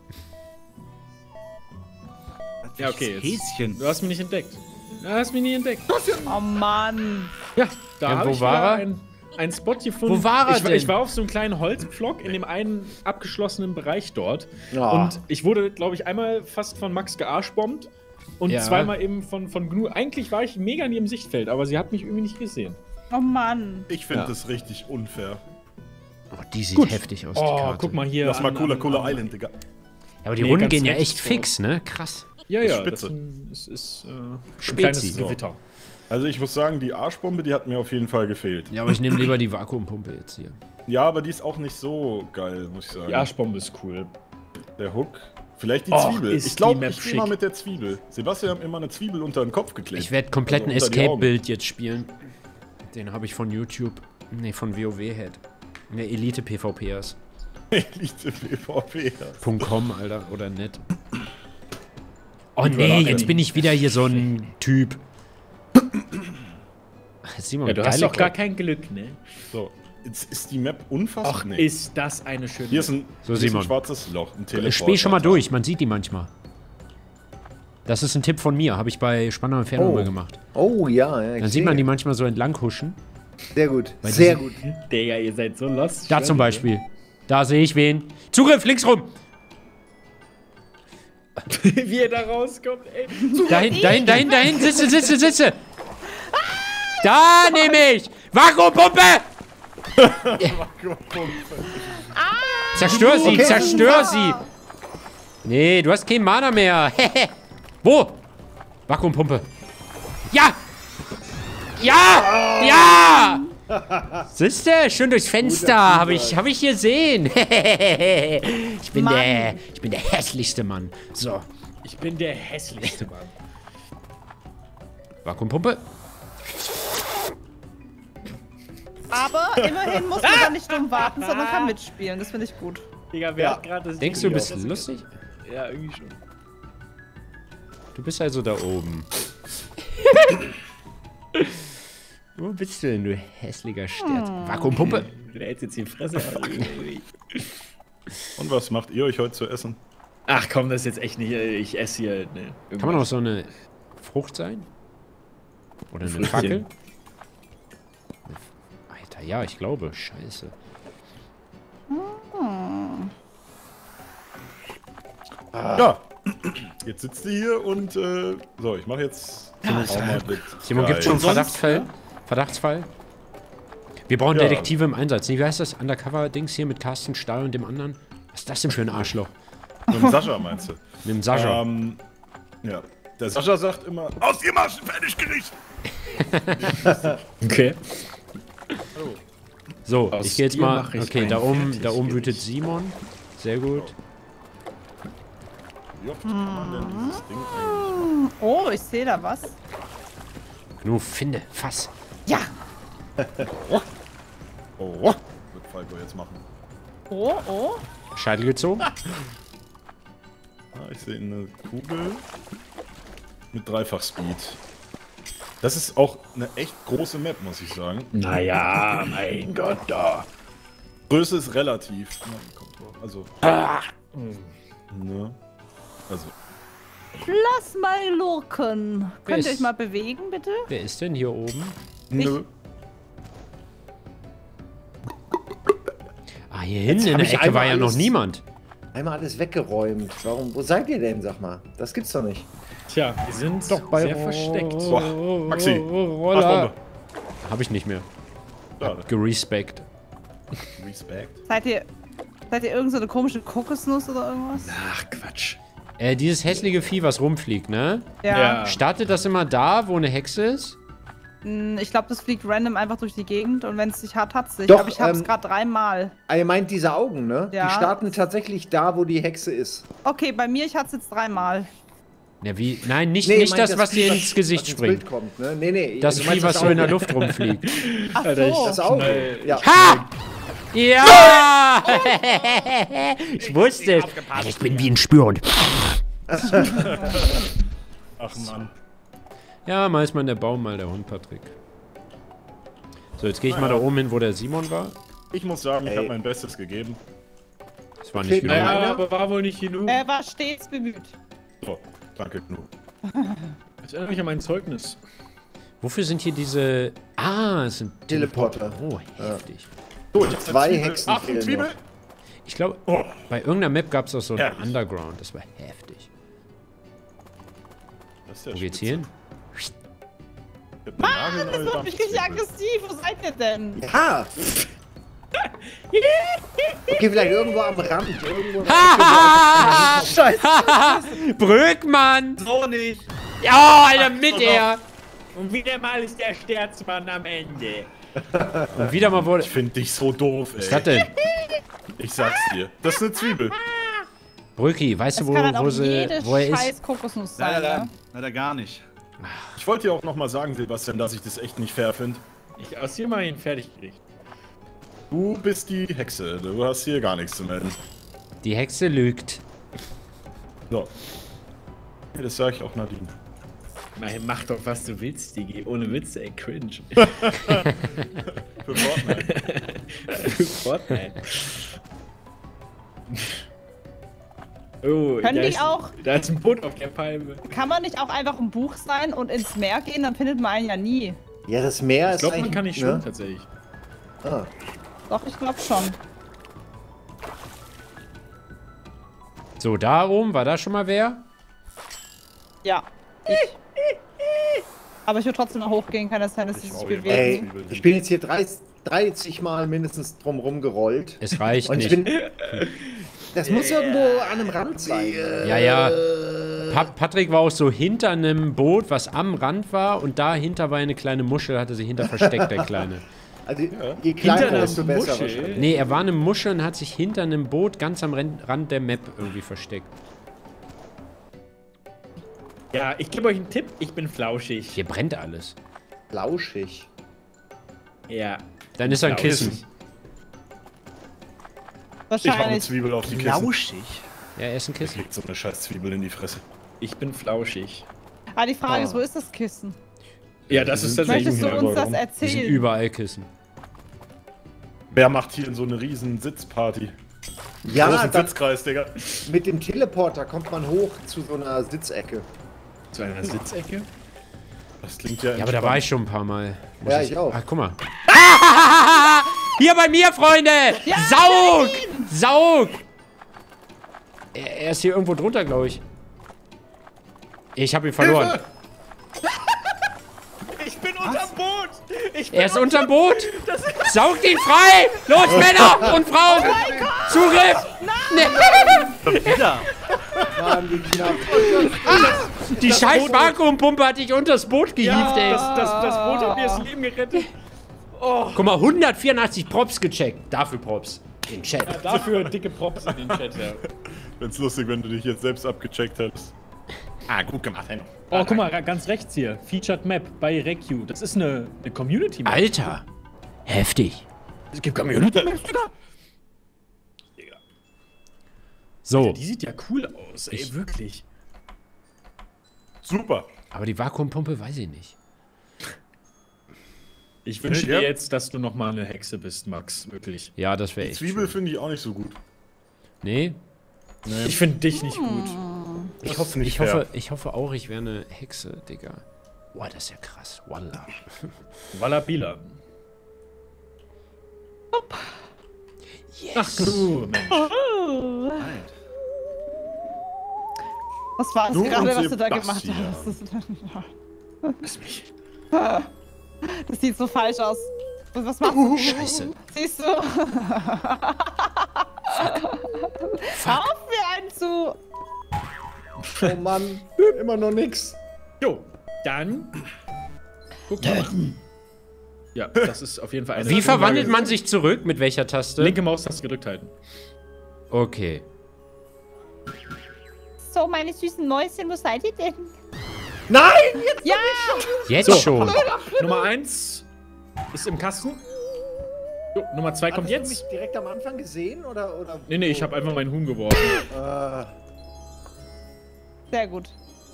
Ja, okay, jetzt. Häschen. Du hast mich nicht entdeckt. Du hast mich nie entdeckt. Oh Mann. Ja, da Ja, habe wo ich war wieder er? einen Spot gefunden. Wo war er ich, denn? Ich war auf so einem kleinen Holzpflock in dem einen abgeschlossenen Bereich dort. Ja. Und ich wurde, glaube ich, einmal fast von Max gearschbombt. Und Ja. zweimal eben von Gnu. Eigentlich war ich mega in ihrem Sichtfeld, aber sie hat mich irgendwie nicht gesehen. Oh Mann. Ich finde das richtig unfair. Oh, die sieht heftig aus, die Oh, Karte. guck mal hier. Lass mal an- Cooler an- Island, Digga. Ja, aber die Nee, Runden ganz gehen ja rechts echt so. fix, ne? Krass. Ja, Das ja, ist spitze. das ist ein Spezi. kleines Gewitter. Also ich muss sagen, die Arschbombe, die hat mir auf jeden Fall gefehlt. Ja, aber ich nehme lieber die Vakuumpumpe jetzt hier. Ja, aber die ist auch nicht so geil, muss ich sagen. Die Arschbombe ist cool. Der Hook. Vielleicht die Och, Zwiebel. ist Ich glaube, die Map ich gehe mal schick. mit der Zwiebel. Sebastian hat mir immer eine Zwiebel unter den Kopf geklebt. Ich werde komplett ein Also unter die Augen. Escape-Bild jetzt spielen. Den habe ich von YouTube. Ne, von WoW-Head. Ne, Elite-PvPers. Elite PvP. .com, Alter, oder net. Oh nee, jetzt bin ich wieder hier so ein Typ. Simon, Ja, du hast geile doch gar Klappe. kein Glück, ne? So, jetzt ist die Map unfassbar. Ach, ist das eine schöne Hier ist ein, So, hier ist Simon. ein schwarzes Loch, ein Teleport. Spiel schon mal durch, man sieht die manchmal. Das ist ein Tipp von mir, habe ich bei Spannender Inferno Oh. mal gemacht. Oh ja, ja. Dann sieht man die manchmal so entlang huschen. Sehr gut. Bei Sehr diesem- gut. Digga, ihr seid so lost. Da zum Beispiel. Da sehe ich wen. Zugriff, links rum. Wie er da rauskommt, ey. Dahin. Sitze. Da nehme ich. Vakuumpumpe. Zerstör sie, Okay. zerstör sie. Nee, du hast keinen Mana mehr. Wo? Vakuumpumpe. Ja! Ja! Siehste, schön durchs Fenster. Hab ich gesehen. ich bin der hässlichste Mann. So, Ich bin der hässlichste Mann. Vakuumpumpe. Aber immerhin muss man da nicht dumm warten, sondern kann mitspielen. Das finde ich gut. Digga, wer hat gerade das Denkst du, du bist Video lustig? ausgegeben? Ja, irgendwie schon. Du bist also da oben. Wo bist du denn, du hässlicher Stert? Vakuumpumpe. Du hältst jetzt die Fresse. Und was macht ihr euch heute zu essen? Ach komm, das ist jetzt echt nicht. Ich esse hier. Ne, Kann man auch so eine Frucht sein? Oder eine Früchtchen. Fackel? Alter, ja, ich glaube. Scheiße. Ja. Jetzt sitzt ihr hier und so, ich mache jetzt auch mal das Simon, gibt schon einen Geil. Verdachtsfall? Wir brauchen Ja. Detektive im Einsatz. Nee, wie heißt das? Undercover-Dings hier mit Carsten Stahl und dem anderen? Was ist das denn für ein Arschloch? Mit dem Sascha meinst du? Mit dem Sascha. Ja. Der Sascha sagt immer, aus ihr Maschen, Fertiggericht! Okay. So, aus ich gehe jetzt dir mal. mach ich Okay, ein da oben Fertiggericht. wütet Simon. Sehr gut. Wie oft kann man denn dieses Ding eigentlich Oh, ich sehe da was. Gnu, finde, fass. Ja. Oh, wird Falco jetzt machen. Oh. Scheitel gezogen. Ah, ich sehe eine Kugel mit Dreifach-Speed. Das ist auch eine echt große Map, muss ich sagen. Naja, mein Gott, da. Größe ist relativ. Also. Ne? Also. Lass mal lurken. Könnt ihr ist- euch mal bewegen, bitte? Wer ist denn hier oben? Nö. Ah, hier hinten in hab der ich Ecke einmal war ja noch alles- niemand. Einmal alles weggeräumt. Warum? Wo seid ihr denn, sag mal? Das gibt's doch nicht. Tja, wir sind Doch, bei sehr versteckt. Boah, Maxi. Roller. Bombe. Hab ich nicht mehr. Schade. Gerespect. Respekt. Seid ihr irgend so eine komische Kokosnuss oder irgendwas? Ach, Quatsch. Dieses hässliche Vieh, was rumfliegt, ne? Ja. Startet das immer da, wo eine Hexe ist? Ich glaube, das fliegt random einfach durch die Gegend und wenn es dich hat, hat's dich. Doch, Aber ich hab's gerade 3-mal. Ah, ihr meint diese Augen, ne? Ja. Die starten tatsächlich da, wo die Hexe ist. Okay, bei mir, ich hatte es jetzt 3-mal. Ja, wie? Nein, nicht, Nee, nicht meint das, was dir Vieh, ins Gesicht was ins springt. Bild kommt, ne? Nee. Das du Vieh, meinst was so in der Auge. Luft rumfliegt. Ach Alter, so. Das Auge. Ja. Ha! Ja! Ich wusste es. Alter, ich bin wie ein Spürhund. Ach Mann. Ja, mal ist man der Baum, mal der Hund, Patrick. So, jetzt gehe ich mal da oben hin, wo der Simon war. Ich muss sagen, ich Ey. habe mein Bestes gegeben. Das war Okay, nicht genug. naja. Ja, aber war wohl nicht genug. Er war stets bemüht. So, danke, Gnu. Ich erinnere mich an mein Zeugnis. Wofür sind hier diese... Ah, es sind Teleporter. Oh, heftig. So, ich hab 2 Zwiebel. Hexen Ach, fehlen Zwiebel. noch. Ich glaube, bei irgendeiner Map gab es auch so ein Herrlich. Underground. Das war heftig. Das ist ja Wo geht's spitze. hier hin? Ich hab einen Nagel in Das eure wird mich richtig Dampfzwiebel. aggressiv. Wo seid ihr denn? Ja! Okay, vielleicht irgendwo am Rand. Irgendwo Scheiße. Bröckmann! So nicht. Ja, Alter, mit er! Und wieder mal ist der Sterzmann am Ende. Und wieder mal wurde... Ich finde dich so doof, ey. Was ist das denn? Ich sag's dir. Das ist eine Zwiebel. Bröcki, weißt du, Das wo, kann halt wo, auch sie, jede wo er ist? scheiß Kokosnuss sein, Leider, ne? leider gar nicht. Ich wollte dir auch nochmal sagen, Sebastian, dass ich das echt nicht fair finde. Ich aus hier mal ihn fertig gekriegt. Du bist die Hexe. Du hast hier gar nichts zu melden. Die Hexe lügt. So. Ja, das sage ich auch Nadine. Nein, mach doch, was du willst, Digi. Ohne Witze, ey, cringe. Für Fortnite. Für Fortnite. Oh, Können da die ist, auch- Da ist ein Boot auf der Palme. Kann man nicht auch einfach ein Buch sein und ins Meer gehen? Dann findet man einen ja nie. Ja, das Meer Ich ist glaube, man eigentlich, kann nicht schwimmen, ne? tatsächlich. Ah. Doch, ich glaube schon. So, da oben, war da schon mal wer? Ja. Aber ich würde trotzdem noch hochgehen, kann das sein, dass sie sich bewegen. Ey, ich bin jetzt hier 30 Mal mindestens drumrum gerollt. Es reicht Und ich nicht. bin. Das muss irgendwo an einem Rand sein. Ja. Patrick war auch so hinter einem Boot, was am Rand war. Und dahinter war eine kleine Muschel, hatte sich hinter versteckt, der Kleine. Also, je kleiner, Hinter desto einer besser Muschel? wahrscheinlich. Nee, er war eine Muschel und hat sich hinter einem Boot ganz am Rand der Map irgendwie versteckt. Ja, ich gebe euch einen Tipp. Ich bin flauschig. Hier brennt alles. Lauschig. Ja. Dann ist er ein Kissen. Ich hau eine Wahrscheinlich. Zwiebel auf die Kissen. Lauschig. Ja, er ist ein Kissen. Legt so eine scheiß Zwiebel in die Fresse. Ich bin flauschig. Ah, die Frage ist, wo ist das Kissen? Ja, das ist tatsächlich Möchtest du ein uns das Hier sind erzählen? überall Kissen. Wer macht hier so eine riesen Sitzparty? Ja, Großen dann, Sitzkreis, Digga. mit dem Teleporter kommt man hoch zu so einer Sitzecke. Zu einer Sitzecke? Das klingt ja Ja, aber da war ich schon ein paar Mal. Muss Ja, ich auch. Ach, guck mal. Hier bei mir, Freunde! Saug! Saug! Er ist hier irgendwo drunter, glaube ich. Ich habe ihn verloren. Ich bin unterm Boot! Er ist unterm Boot! Saugt ihn frei! Los, Männer und Frauen! Zugriff! Nee. Wieder. Mann, wie knapp. Die scheiß Vakuumpumpe hat dich unters Boot gehievt, ey. Das Boot hat mir das Leben gerettet. Guck mal, 184 Props gecheckt. Dafür Props. Den Chat. Dafür dicke Props in den Chat, ja. Wenn's lustig, wenn du dich jetzt selbst abgecheckt hättest. Ah, gut gemacht, Henno. Oh, guck mal, ganz rechts hier. Featured Map bei Recu. Das ist eine Community Map. Alter. Heftig. Es gibt Community Maps, Digga. So. Die sieht ja cool aus, ey, wirklich. Super. Aber die Vakuumpumpe weiß ich nicht. Ich wünsche Ja. dir jetzt, dass du nochmal eine Hexe bist, Max. Wirklich. Ja, das wäre Die echt Zwiebel schön. finde ich auch nicht so gut. Nee. Ich finde dich nicht gut. Ich ist hoffe, nicht ich, fair. hoffe, ich hoffe auch, ich wäre eine Hexe, Digga. Boah, das ist ja krass. Wallah. Wallabila. Yes. Ach du, Mensch. Was war das Du gerade, und was du da gemacht Sebastian. hast? Lass mich. Das sieht so falsch aus. Was machst du? Scheiße. Siehst du? Hör auf mir einen zu. Oh Mann, immer noch nix. Jo, dann. Guck mal. Ja, das ist auf jeden Fall eine. Wie verwandelt man sich zurück? Mit welcher Taste? Linke Maustaste gedrückt halten. Okay. So, meine süßen Mäuschen, wo seid ihr denn? Nein! Ja! Jetzt schon. Nummer 1 ist im Kasten. Jo, Nummer 2 kommt Hattest du jetzt. mich direkt am Anfang gesehen? Oder Nee, ich habe einfach meinen Huhn geworfen. Sehr gut.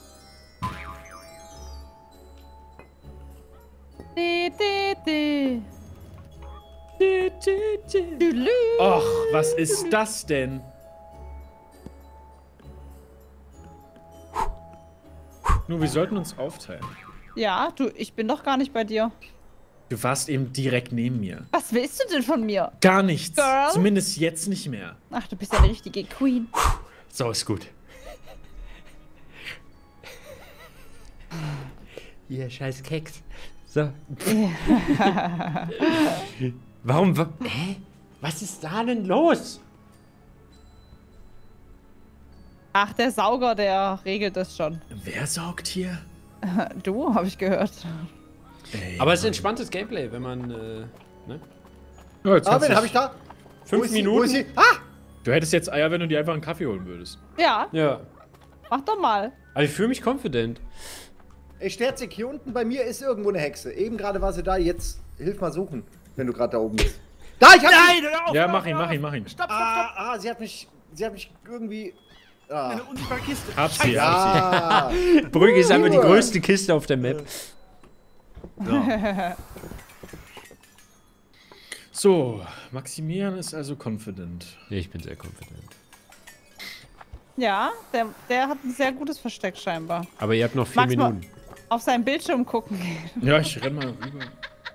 Och, was ist das denn? Nur, wir sollten uns aufteilen. Ja, du, ich bin doch gar nicht bei dir. Du warst eben direkt neben mir. Was willst du denn von mir? Gar nichts. Girl? Zumindest jetzt nicht mehr. Ach, du bist ja eine richtige Queen. So ist gut. Hier, scheiß Keks. So. Warum? Hä? Was ist da denn los? Ach, der Sauger, der regelt das schon. Wer saugt hier? Du, habe ich gehört. Ey, Aber es ist entspanntes Gameplay, wenn man, ne? Ja, jetzt Ah, kannst wen du- hab ich da? 5 Wo ist sie? Minuten. Wo ist sie? Ah! Du hättest jetzt Eier, wenn du dir einfach einen Kaffee holen würdest. Ja, Ja. mach doch mal. Aber ich fühle mich confident. Ey, Sterzig, hier unten bei mir ist irgendwo eine Hexe. Eben gerade war sie da, jetzt hilf mal suchen, wenn du gerade da oben bist. Da, ich hab sie! hör auf! Ja, hör mach auf, ihn, hör mach ihn, auf. mach ihn. Stopp, stopp, stopp! Sie hat mich irgendwie... Ah. Eine unsichtbare Kiste. Hab sie, hab sie. Ja. Brügge ist einfach die Ruhe. größte Kiste auf der Map. So, Maximilian ist also confident. Ja, ich bin sehr confident. Ja, der hat ein sehr gutes Versteck scheinbar. Aber ihr habt noch 4 Magst mal- Minuten. auf seinen Bildschirm gucken gehen. Ja, ich renn mal rüber.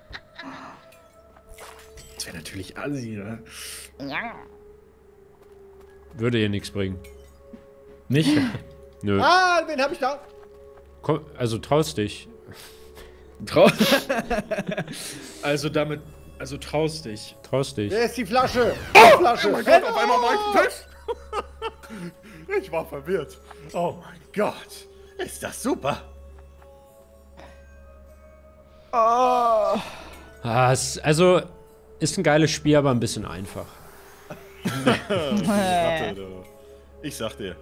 Das wäre natürlich assi, ne? Ja. Würde ihr nichts bringen. Nicht? Nö. Ah, wen hab ich da? Komm, also traust dich. Also traust dich. Traust dich. Wer ist die Flasche? Die Flasche. Oh mein Gott, auf einmal war ich Tisch. Ich war verwirrt. Oh mein Gott. Ist das super. Oh. Ah, also, ist ein geiles Spiel, aber ein bisschen einfach. Ratte, du. Ich sag dir.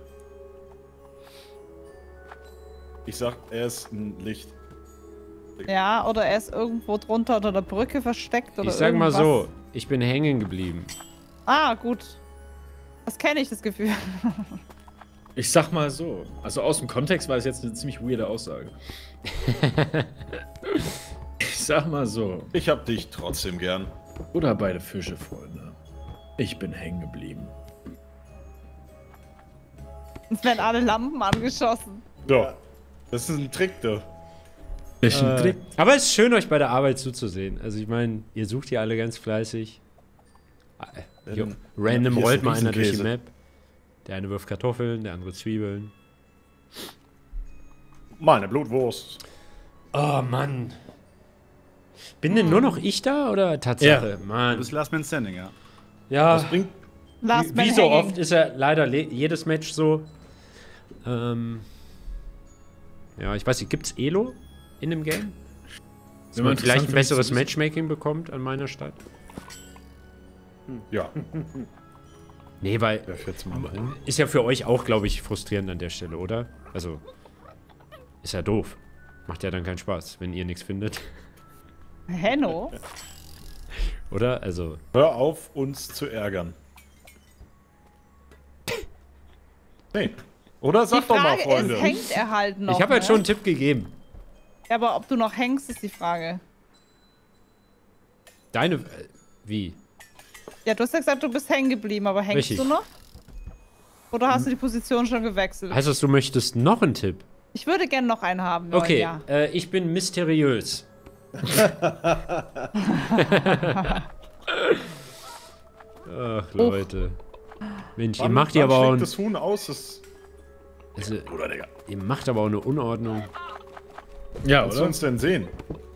Ich sag, er ist ein Licht. Ja, oder er ist irgendwo drunter unter der Brücke versteckt oder Ich sag mal irgendwas. so, ich bin hängen geblieben. Ah, gut. Das kenne ich, das Gefühl. Ich sag mal so. Also aus dem Kontext war es jetzt eine ziemlich weirde Aussage. Ich sag mal so. Ich hab dich trotzdem gern. Oder beide Fische, Freunde. Ich bin hängen geblieben. Es werden alle Lampen angeschossen. Ja. Das ist ein Trick, du. Aber es ist schön, euch bei der Arbeit zuzusehen. Also ich meine, ihr sucht hier alle ganz fleißig. Jo, random hier ist rollt ein mal einer durch die Riesenkäse. Map. Der eine wirft Kartoffeln, der andere Zwiebeln. Meine Blutwurst. Oh Mann. Bin denn nur noch ich da oder Tatsache? Ja. Du Mann. bist Last Man Standing, ja. Ja, Das bringt. Last wie Man so hanging. oft ist ja leider jedes Match so. Ja, ich weiß nicht, gibt's Elo in dem Game? Dass man vielleicht ein besseres Matchmaking bekommt an meiner Stadt? Ja. Nee, weil Wer fährt mal hin? ist ja für euch auch, glaube ich, frustrierend an der Stelle, oder? Also, ist ja doof. Macht ja dann keinen Spaß, wenn ihr nichts findet. Henno? Oder? Also, Hör auf, uns zu ärgern. Nee. Oder? Die Sag doch mal, Frage Freunde. ist, hängt er halt noch, ich habe halt ne? schon einen Tipp gegeben. Ja, aber ob du noch hängst, ist die Frage. Deine, wie? Ja, du hast ja gesagt, du bist hängen geblieben, aber hängst Richtig. du noch? Oder hast du die Position schon gewechselt? Heißt das, du möchtest noch einen Tipp? Ich würde gerne noch einen haben. Okay, Ja. ich bin mysteriös. Ach, Leute. Mensch, ihr macht ja aber auch... schlägt das Huhn aus. Das Also, Bruder, Digga. ihr macht aber auch eine Unordnung. Ja, Kannst du oder? uns denn sehen?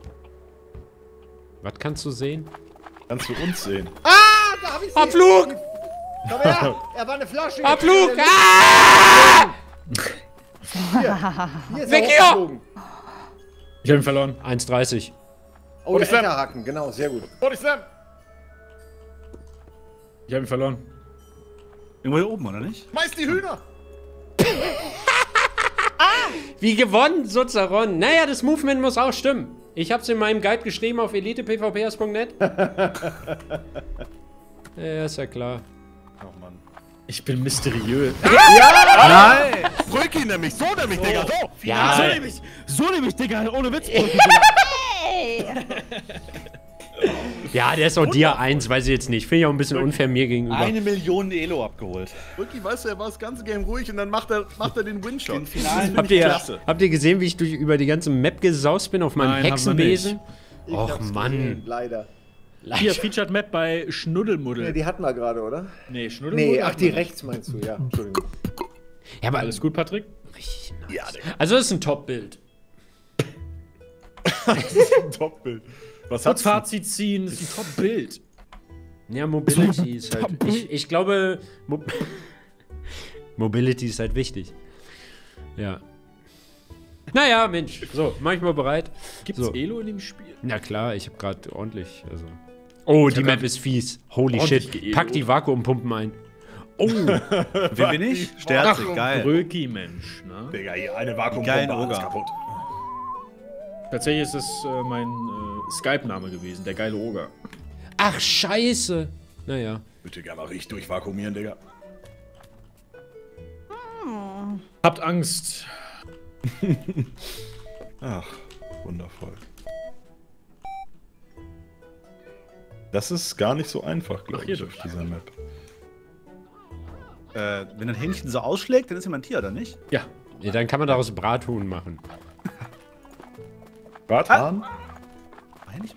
Was kannst du sehen? Kannst du uns sehen? Ah, da hab ich sie. Abflug! Komm her. Er war eine Flasche. Abflug! Jetzt Ah! Hier ist Weg er hier! hochgeflogen. Ich hab ihn verloren. 1,30. Oh, der Slam. Enterhaken. Genau, sehr gut. Body Slam! Ich hab ihn verloren. Irgendwo hier oben, oder nicht? Schmeiß die Hühner! Wie gewonnen, Sozaron. Naja, das Movement muss auch stimmen. Ich hab's in meinem Guide geschrieben auf elitepvps.net. Ja, ist ja klar. Oh Mann. Ich bin mysteriös. Nein! Drück ihn nämlich, so nämlich, Digga, so! Ja, So nämlich, Digga, ohne Witz. ja, der ist auch dir 1, weiß ich jetzt nicht. Finde ich auch ein bisschen unfair mir gegenüber. 1 Million Elo abgeholt. Rücki, weißt du, er war das ganze Game ruhig und dann macht er den Windshot. Den finalen Habt ihr, Klasse. habt ihr gesehen, wie ich über die ganze Map gesaust bin auf meinem Nein, haben wir Hexenbesen? Ich Och, hab's Mann. gesehen, leider. Hier, Featured Map bei Schnuddelmuddel. Ja, die hatten wir gerade, oder? Nee, Schnuddelmuddel. Nee, ach, hatten die wir nicht. rechts meinst du, ja. Entschuldigung. Ja, aber Alles gut, Patrick? richtig nice. Ja, Digga. Also, das ist ein Top-Bild. Top-Bild. Was Kurz hat's denn? Fazit ziehen, das ist ein Top-Bild. Ja, Mobility ist halt. Ich glaube, Mobility ist halt wichtig. Ja. Naja, Mensch. So, mach ich mal bereit. Gibt's So. Elo in dem Spiel? Na klar, ich habe gerade ordentlich. Also. Oh, die Map ist fies. Holy ordentlich shit. geelo. Pack die Vakuumpumpen ein. Oh, Wen bin ich? Sterzig, geil. Bröki, Mensch, ne? Digga, hier eine Geilen Vakuumpumpe, alles Oger. kaputt. Tatsächlich ist es mein Skype-Name gewesen, der geile Oger. ach, scheiße. Naja. Bitte gerne mal richtig durchvakuumieren, Digga. Habt Angst. Ach, wundervoll. Das ist gar nicht so einfach, glaube Ach, hier ich, auf durch. dieser Map. Wenn ein Hähnchen so ausschlägt, dann ist jemand ein Tier, oder nicht? Ja. Ja, dann kann man daraus Brathuhn machen. Barthahn? Eigentlich?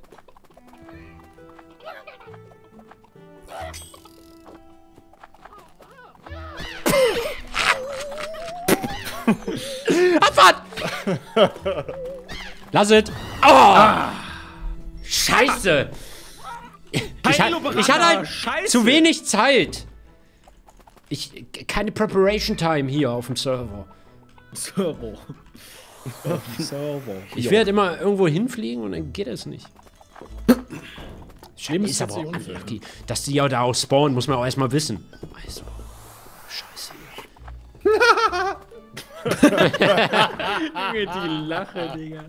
Abfahrt! Lass es! Oh! Scheiße! Ich hatte halt zu wenig Zeit. Keine Preparation Time hier auf dem Server. Ich werde immer irgendwo hinfliegen und dann geht es nicht. Schlimm Ist aber auch einfach dass die ja da auch spawnen, muss man auch erstmal wissen. Also, scheiße. Die Lache, Digga.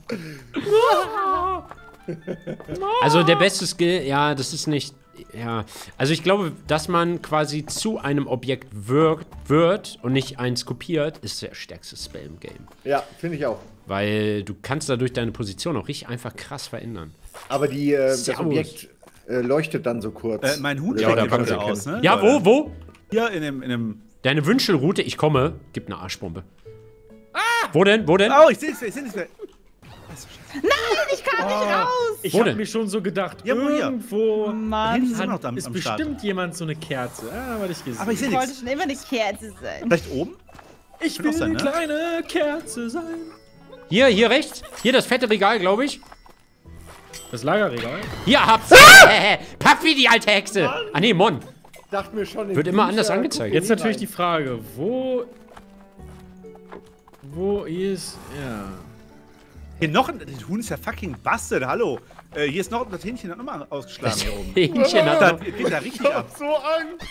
Also der beste Skill, ja, das ist nicht, ja. Also ich glaube, dass man quasi zu einem Objekt wird und nicht eins kopiert, ist der stärkste Spell im Game. Ja, finde ich auch. Weil du kannst dadurch deine Position auch richtig einfach krass verändern. Aber das Servus. Objekt leuchtet dann so kurz. Mein Hut Ja, fängt oder hier kann schon man aus, ne? Ja, wo? Hier in dem... Deine Wünschelroute, ich komme, gibt eine Arschbombe. Wo denn? Oh, ich seh nichts mehr. Ich kann nicht raus! Ich Wo hab denn? mir schon so gedacht, Ja, wo hier? irgendwo Mann, Hinten sind noch da ist am Start. bestimmt jemand so eine Kerze. Ah, was ich gesehen. Aber ich sehe ich wollte nichts. schon immer eine Kerze sein. Vielleicht oben? Ich Kann auch will sein, eine ne? kleine Kerze sein. Hier rechts. Hier das fette Regal, glaube ich. Das Lagerregal? Hier, hab's. Pack wie die alte Hexe. Ah, nee, Mon. Dachte mir schon, Wird immer anders angezeigt. Jetzt natürlich die Frage, wo ist... Ja... Hier noch ein... Das Huhn ist ja fucking busted, hallo. Hier ist noch... Das Hähnchen hat nochmal ausgeschlagen hier oben. Hähnchen hat Da noch. geht da richtig ab. So Angst!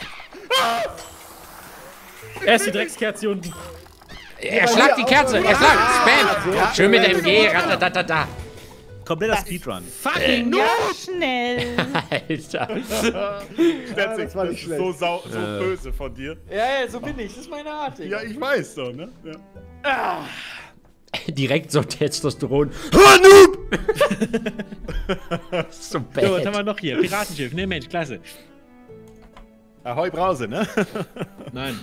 Erst die Dreckskerze hier unten. Erschlag die Kerze. Erschlag. Spam. Schön mit der MG. Ratatatata. Kompletter Speedrun. Fucking Ja, schnell. Alter. Das war nicht schlecht. so böse von dir. Ja, so bin ich. Das ist meine Art, Digga. Ja, ich weiß doch, ne? Ja. Direkt so Testosteron. Ah, Noob! So So, was haben bad. wir noch hier? Piratenschiff, ne Mensch, klasse. Ahoi Brause, ne? Nein.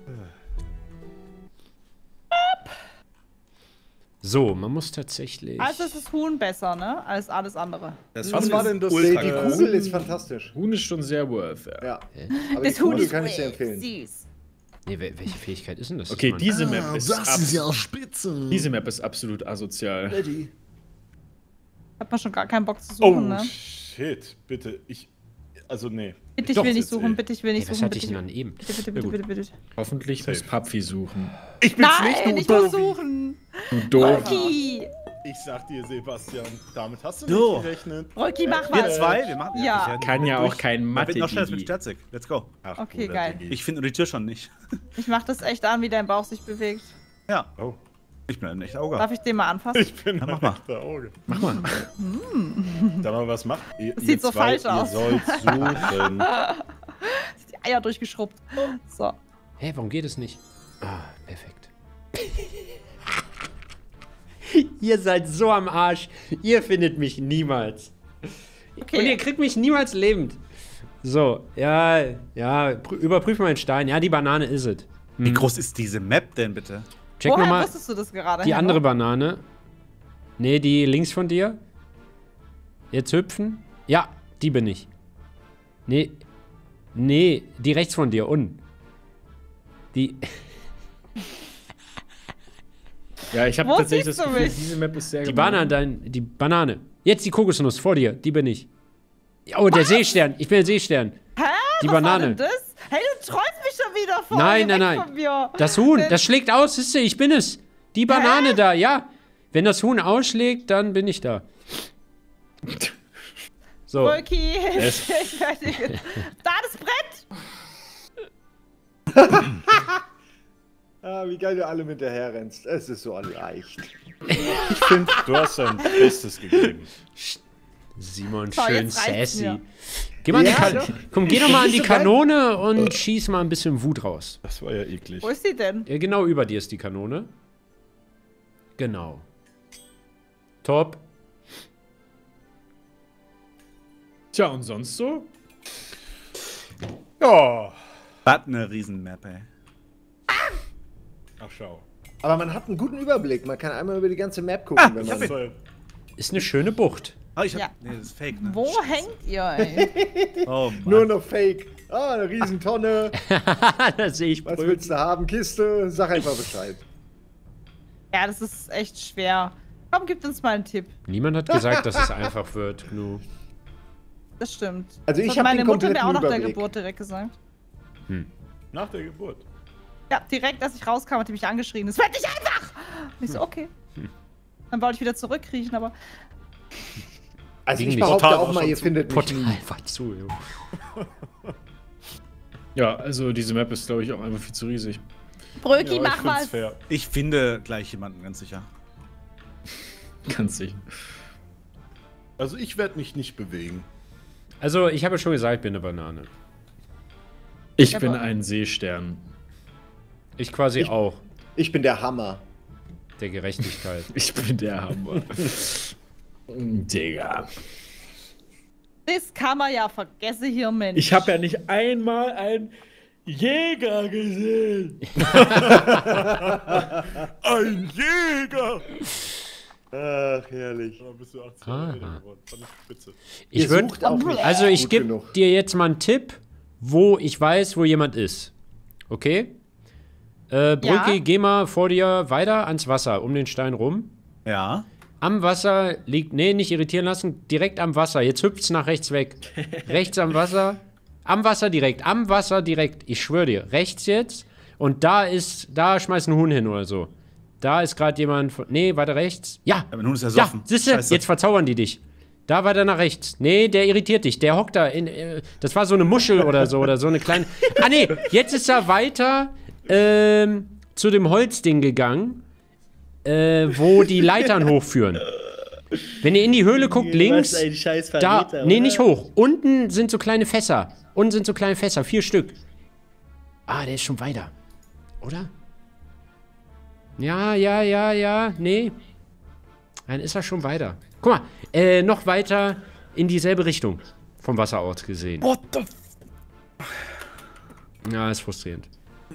So, man muss tatsächlich... Also ist das Huhn besser, ne? Als alles andere. Das Was Huhn war ist denn das? ultra Die krass. Kugel ist fantastisch. Huhn ist schon sehr worth, ja. Ja. Aber Das die Huhn Kugel ist kann ich dir empfehlen. süß. Nee, welche Fähigkeit ist denn das? Okay, Mann? diese Map ist ja spitze. diese Map ist absolut asozial. Hat man schon gar keinen Bock zu Oh, suchen, ne? shit. Bitte, also nee. Bitte, ich Doch, will nicht jetzt, suchen, ey. bitte, ich will nicht Ey, was suchen. hatte ich Bitte, denn dann eben? bitte, bitte, Ja, bitte, gut. bitte, bitte. Hoffentlich muss Papfi suchen. Ich bin's Nein, nicht, ich du muss Doofi. suchen. Du doof. Rocky, Ich sag dir, Sebastian, damit hast du So. nicht gerechnet. Rocky, mach Wir was. zwei, wir machen... Ja. Kann ja auch kein Mathe. Mathe. Noch schneller mit Statik. Let's go. Ach, Okay, Bruder, geil. Diggi. Ich finde nur die Tür schon nicht. Ich mach das echt an, wie dein Bauch sich bewegt. Ja. Oh. Ich bin ein echter Auge. Darf ich den mal anfassen? Ich bin ein mach mal. echter Auge. Mach mal. Sag mal, was macht ihr? Das Ihr sieht so zwei, falsch aus. Ihr sollt suchen. Die Eier durchgeschrubbt. So. Hä, warum geht es nicht? Ah, perfekt. Ihr seid so am Arsch. Ihr findet mich niemals. Okay. Und ihr kriegt mich niemals lebend. So, ja, überprüf mal den Stein. Ja, die Banane ist es. Wie groß ist diese Map denn bitte? Check Woher nochmal wusstest du das gerade? die Henno? andere Banane. Nee, die links von dir. Jetzt hüpfen. Ja, die bin ich. Nee, die rechts von dir. Und die... Ja, ich habe Wo tatsächlich siehst das du Gefühl, mich? diese Map ist sehr Die gemein. Banane, die Banane. Jetzt die Kokosnuss vor dir, die bin ich. Oh, der Seestern. Ich bin der Seestern. Hä? Die Was war Banane. denn das? Hey, du träumst mich schon wieder vor. Nein, Geh nein, weg nein. von mir. Das Huhn, das schlägt aus, siehst du, ich bin es. Die Banane da, ja. Wenn das Huhn ausschlägt, dann bin ich da. So. Rocky, Es- da das Brett. Ah, wie geil du alle hinterher rennst. Es ist so leicht. Ich finde, du hast dein Bestes gegeben. Simon, So, schön jetzt reicht's sassy. mir. Geh, mal an die Ja, doch. Komm, geh doch mal an die Bist du bereit? Kanone und schieß mal ein bisschen Wut raus. Das war ja eklig. Wo ist sie denn? Ja, genau über dir ist die Kanone. Genau. Top. Tja, und sonst so? Ja. Was eine Riesen-Map, ey. Ach, schau. Aber man hat einen guten Überblick. Man kann einmal über die ganze Map gucken, wenn ich hab man. ihn. Ist eine schöne Bucht. Ah, ich hab. Ja. Nee, das ist fake, ne? Wo hängt ihr, ey? Oh, Mann. Nur noch Fake. Ah, eine Riesentonne. Da sehe ich Was Brötchen. willst du haben? Kiste? Sag einfach Bescheid. Ja, das ist echt schwer. Komm, gib uns mal einen Tipp. Niemand hat gesagt, dass es einfach wird, Gnu. Das stimmt. Also ich Das hab hat meine den Mutter mir kompletten auch nach der Überblick. Geburt direkt gesagt. Nach der Geburt. Ja, direkt als ich rauskam, hat die mich angeschrien. Es wird nicht einfach! Und ich so, okay. Dann wollte ich wieder zurückkriechen, aber Also Ging ich nicht. behaupte Portal auch war mal, schon ihr zu. findet mich nie. Portal war zu, jo. Ja, also diese Map ist, glaube ich, auch einfach viel zu riesig. Bröki, Ja, mach mal. fair. Ich finde gleich jemanden, ganz sicher. Ganz sicher. Also ich werde mich nicht bewegen. Also, ich habe ja schon gesagt, ich bin eine Banane. Ich Aber- bin ein Seestern. Ich quasi auch. Ich bin der Hammer. Der Gerechtigkeit. Ich bin der Hammer. Digga. Das kann man ja vergessen hier, Mensch. Ich habe ja nicht einmal einen Jäger gesehen. Ein Jäger! Ach, herrlich. Da bist du 18 Aha. Meter geworden. Fand ich spitze. Ich Ihr würde. sucht auch nicht Also, ich gut gebe genug. dir jetzt mal einen Tipp, wo ich weiß, wo jemand ist. Okay? Brücke, Ja. geh mal vor dir weiter ans Wasser, um den Stein rum. Ja. Am Wasser liegt. Nee, nicht irritieren lassen. Direkt am Wasser. Jetzt hüpft's nach rechts weg. Rechts am Wasser. Am Wasser direkt. Am Wasser direkt. Ich schwöre dir. Rechts jetzt. Und da ist. Da schmeißt ein Huhn hin oder so. Da ist gerade jemand. Nee, weiter rechts. Ja. Aber nun ist er Ja, soffen. siehste, Scheiße. jetzt verzaubern die dich. Da weiter nach rechts. Nee, der irritiert dich. Der hockt da in. Das war so eine Muschel oder so eine kleine. Ah, nee, jetzt ist er weiter zu dem Holzding gegangen, wo die Leitern hochführen. Wenn ihr in die Höhle guckt, links. Da. Nee, nicht hoch. Unten sind so kleine Fässer. 4 Stück. Ah, der ist schon weiter. Oder? Ja. Nee. Dann ist er schon weiter. Guck mal, noch weiter in dieselbe Richtung. Vom Wasserort gesehen. What the f Ja, ist frustrierend.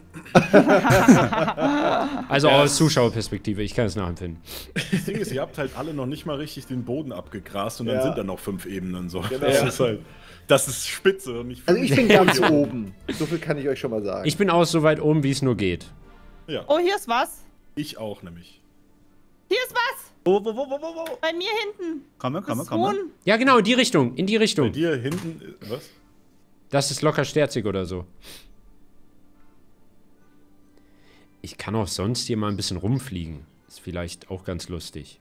Also aus Zuschauerperspektive, ich kann es nachempfinden. Das Ding ist, ihr habt halt alle noch nicht mal richtig den Boden abgegrast und dann Ja. sind da noch 5 Ebenen so. Genau. Das ist halt. Das ist spitze und ich Also ich bin ganz oben. So viel kann ich euch schon mal sagen. Ich bin auch so weit oben, wie es nur geht. Ja, Oh, hier ist was. ich auch nämlich. Hier ist was. Wo? Bei mir hinten. Komme. Das Huhn. Ja, genau, in die Richtung, Bei dir hinten. Was? Das ist locker sterzig oder so. Ich kann auch sonst hier mal ein bisschen rumfliegen. Ist vielleicht auch ganz lustig.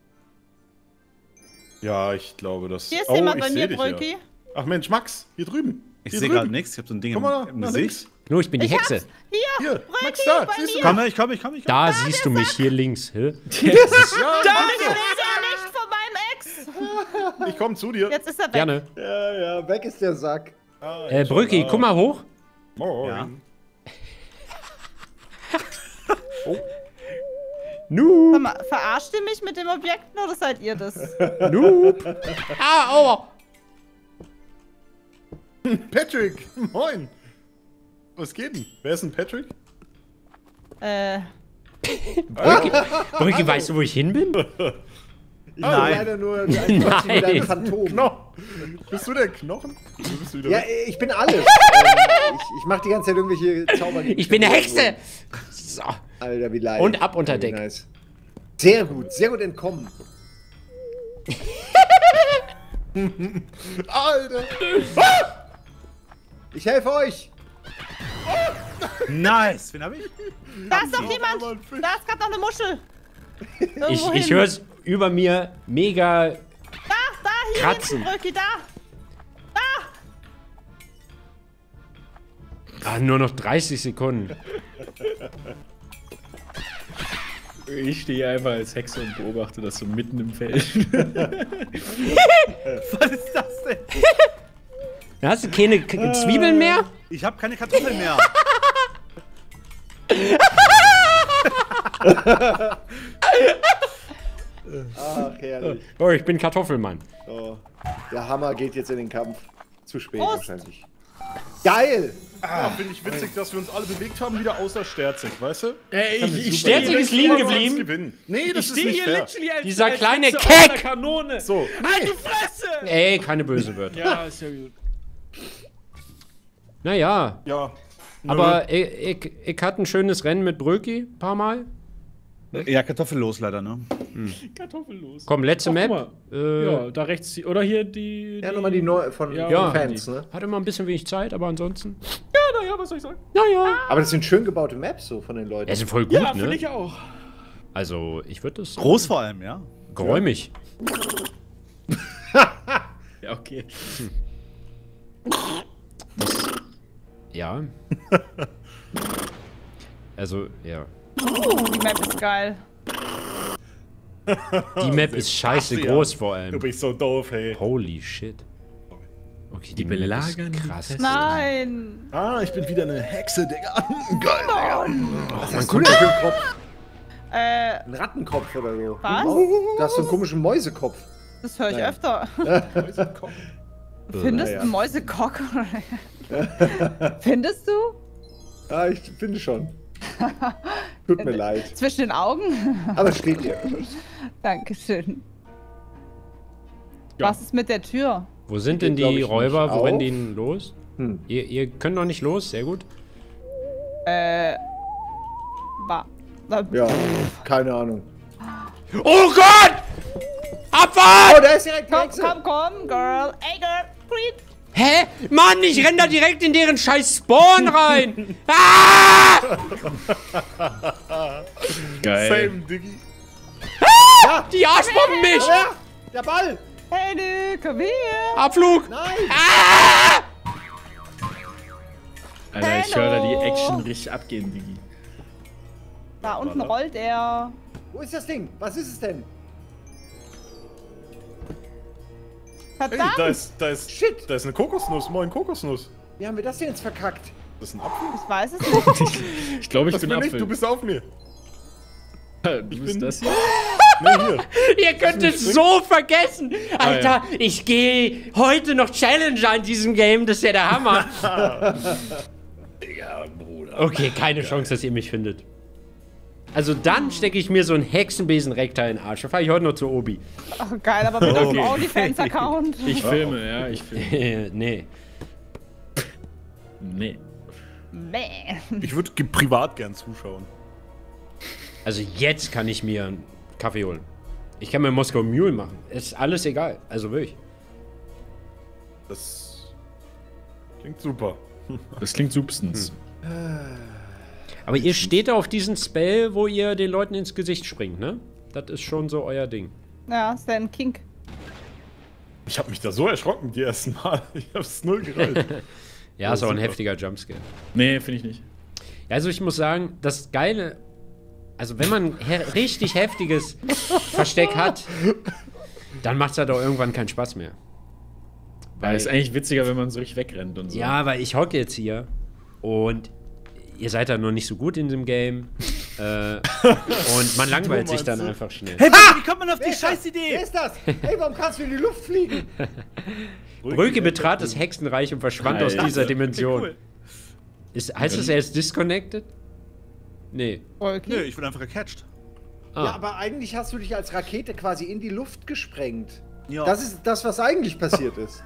Ja, ich glaube, das. Hier ist Oh, jemand ich bei seh mir, dich, Bröki. ja. Ach Mensch, Max, hier drüben. Ich Hier sehe drüben. gerade nichts. Ich habe so ein Ding Komm mal im nach Gesicht. links. Nur, ich bin die Ich Hexe. hab's. Hier. Hier, Bröki, Max, da, bei siehst du? mir. Ich komme. Da siehst du mich, hier links. Hä? Ja, Ich sehe ja nicht von meinem Ex. ich komm zu dir. Jetzt ist er weg. Gerne. ja, weg ist der Sack. Ah, Brücki, guck mal hoch. Moin. Ja. Noob, Sag mal, verarscht ihr mich mit dem Objekten oder seid ihr das? noob. Ah, aua. Patrick, moin. Was geht denn? Wer ist denn Patrick? Brücki, weißt du, wo ich hin bin? Ich Nein. bin leider nur ein Quatsch mit einem Phantom. Knochen. Bist du der Knochen? Du bist wieder Ja, weg. ich bin alles. Ich mache die ganze Zeit irgendwelche Zauber. Ich bin eine Hexe. So. Alter, wie leid. Und ab unter Wie Deck. nice. Sehr gut entkommen. Alter. Ich helfe euch. Nice. Wen hab ich? Da ist doch jemand. aber ein Fisch. Da ist gerade noch eine Muschel. Ich höre es über mir mega. Da, hier Kratzen. hinten, Bröki, da. Ah, nur noch 30 Sekunden. Ich stehe einfach als Hexe und beobachte das so mitten im Feld. Was ist das denn? Hast du keine Zwiebeln mehr? Ich habe keine Kartoffeln mehr. Ach, herrlich. Oh, ich bin Kartoffelmann. Oh. Der Hammer geht jetzt in den Kampf. Zu spät Prost. wahrscheinlich. Geil! Finde ich witzig, dass wir uns alle bewegt haben, wieder außer Sterzig, weißt du? Ich Sterzig ist liegen Gewinnen. geblieben. Nee, das ist nicht fair. Dieser kleine Witze aus Keck! der Kanone. So, Halt die Fresse! Ey, keine böse Wörter. Ja, ist ja gut. Naja, ja. aber ich hatte ein schönes Rennen mit Bröki, ein paar Mal. Ja, kartoffellos leider, ne? Kartoffellos. Komm, letzte Ach, Map. guck mal. Ja, da rechts, oder hier die... Ja, nochmal die neue von Ja. Fans, ne? Hat immer ein bisschen wenig Zeit, aber ansonsten. Naja, was soll ich sagen? Naja. Aber das sind schön gebaute Maps so von den Leuten. Es ist voll gut, Ja, ne? finde ich auch. Also, ich würde das. Groß vor allem, ja. Geräumig. Ja, okay. Ja. Also, ja. Die Map ist geil. Die Map ist scheiße Ach, ja. groß vor Du allem. bist so doof, hey. Holy shit. Okay, die Map belagern die ist krass. Nein. Ah, ich bin wieder eine Hexe, Digga. Geil, Digga. Was hast du denn für einen Kopf? Äh, Ein Rattenkopf oder so. Was? Oh, du hast so einen komischen Mäusekopf. das höre ich Naja. öfter. Findest du Mäusekock? Findest du? Ja, ich finde schon. Tut mir leid. Zwischen den Augen? Aber es steht hier. Dankeschön. Ja. Was ist mit der Tür? Wo sind Geht, denn glaub die ich, Räuber? nicht Wo rennen auf. die denn los? Hm. Ihr könnt doch nicht los, sehr gut. War. Ja, keine Ahnung. Oh Gott! Abfahrt! Oh, da ist direkt die Komm, Hexe. komm, Girl. Ey, Girl. Green. Hä? Mann, ich renn da direkt in deren scheiß Spawn rein! Ah! Geil. Same, Diggi. Die arschbomben mich! Ja, der Ball. Hey, du, komm her. Abflug! Nein. Ah! Alter, ich höre da die Hello. Action richtig abgehen, Digi. Da unten rollt er. Wo ist das Ding? Was ist es denn? Hey, Verdammt. da ist Shit. eine Kokosnuss. Moin, Kokosnuss. Wie haben wir das denn jetzt verkackt? Das ist ein Apfel. Ich weiß es nicht. Ich glaube, ich Das bin bin ich, Apfel. du bist auf mir. Du bist bin- das hier? Nee, hier. Ihr könnt es so vergessen! Alter, ich gehe heute noch Challenger an diesem Game, das ist ja der Hammer! Digga, Bruder. Okay, keine Chance, dass ihr mich findet. Also dann stecke ich mir so einen Hexenbesen-Rektor in den Arsch. Da fahre ich heute noch zu Obi. Oh, geil, aber mit Okay. einem OnlyFans-Account. Ich filme, ja, ich filme. Nee. Nee. Mäh. Ich würde privat gern zuschauen. Also jetzt kann ich mir einen Kaffee holen. Ich kann mir Moskau Mule machen. Ist alles egal. Also wirklich. Das klingt super. Das klingt substens. Aber ihr steht auf diesen Spell, wo ihr den Leuten ins Gesicht springt, ne? Das ist schon so euer Ding. Ja, ist der ein Kink. Ich habe mich da so erschrocken die ersten Mal. Ich hab's null gerollt. Ja, ist auch ein super. heftiger Jumpscare. Nee, finde ich nicht. Ja, also ich muss sagen, das Geile, also wenn man richtig heftiges Versteck hat, dann macht es halt auch irgendwann keinen Spaß mehr. Weil es ist eigentlich witziger, wenn man so richtig wegrennt und so. Ja, weil ich hocke jetzt hier und ihr seid da noch nicht so gut in dem Game und man langweilt sich dann einfach schnell. Hey, wie kommt man auf die scheiß Wer Idee? ist das? Hey, warum kannst du in die Luft fliegen? Brügge betrat das Hexenreich und verschwand aus Alter. dieser Dimension. Cool. Heißt das, er ist disconnected? Nee. Okay. Nö, ich bin einfach gecatcht. Ah. Ja, aber eigentlich hast du dich als Rakete quasi in die Luft gesprengt. Ja. Das ist das, was eigentlich passiert ist.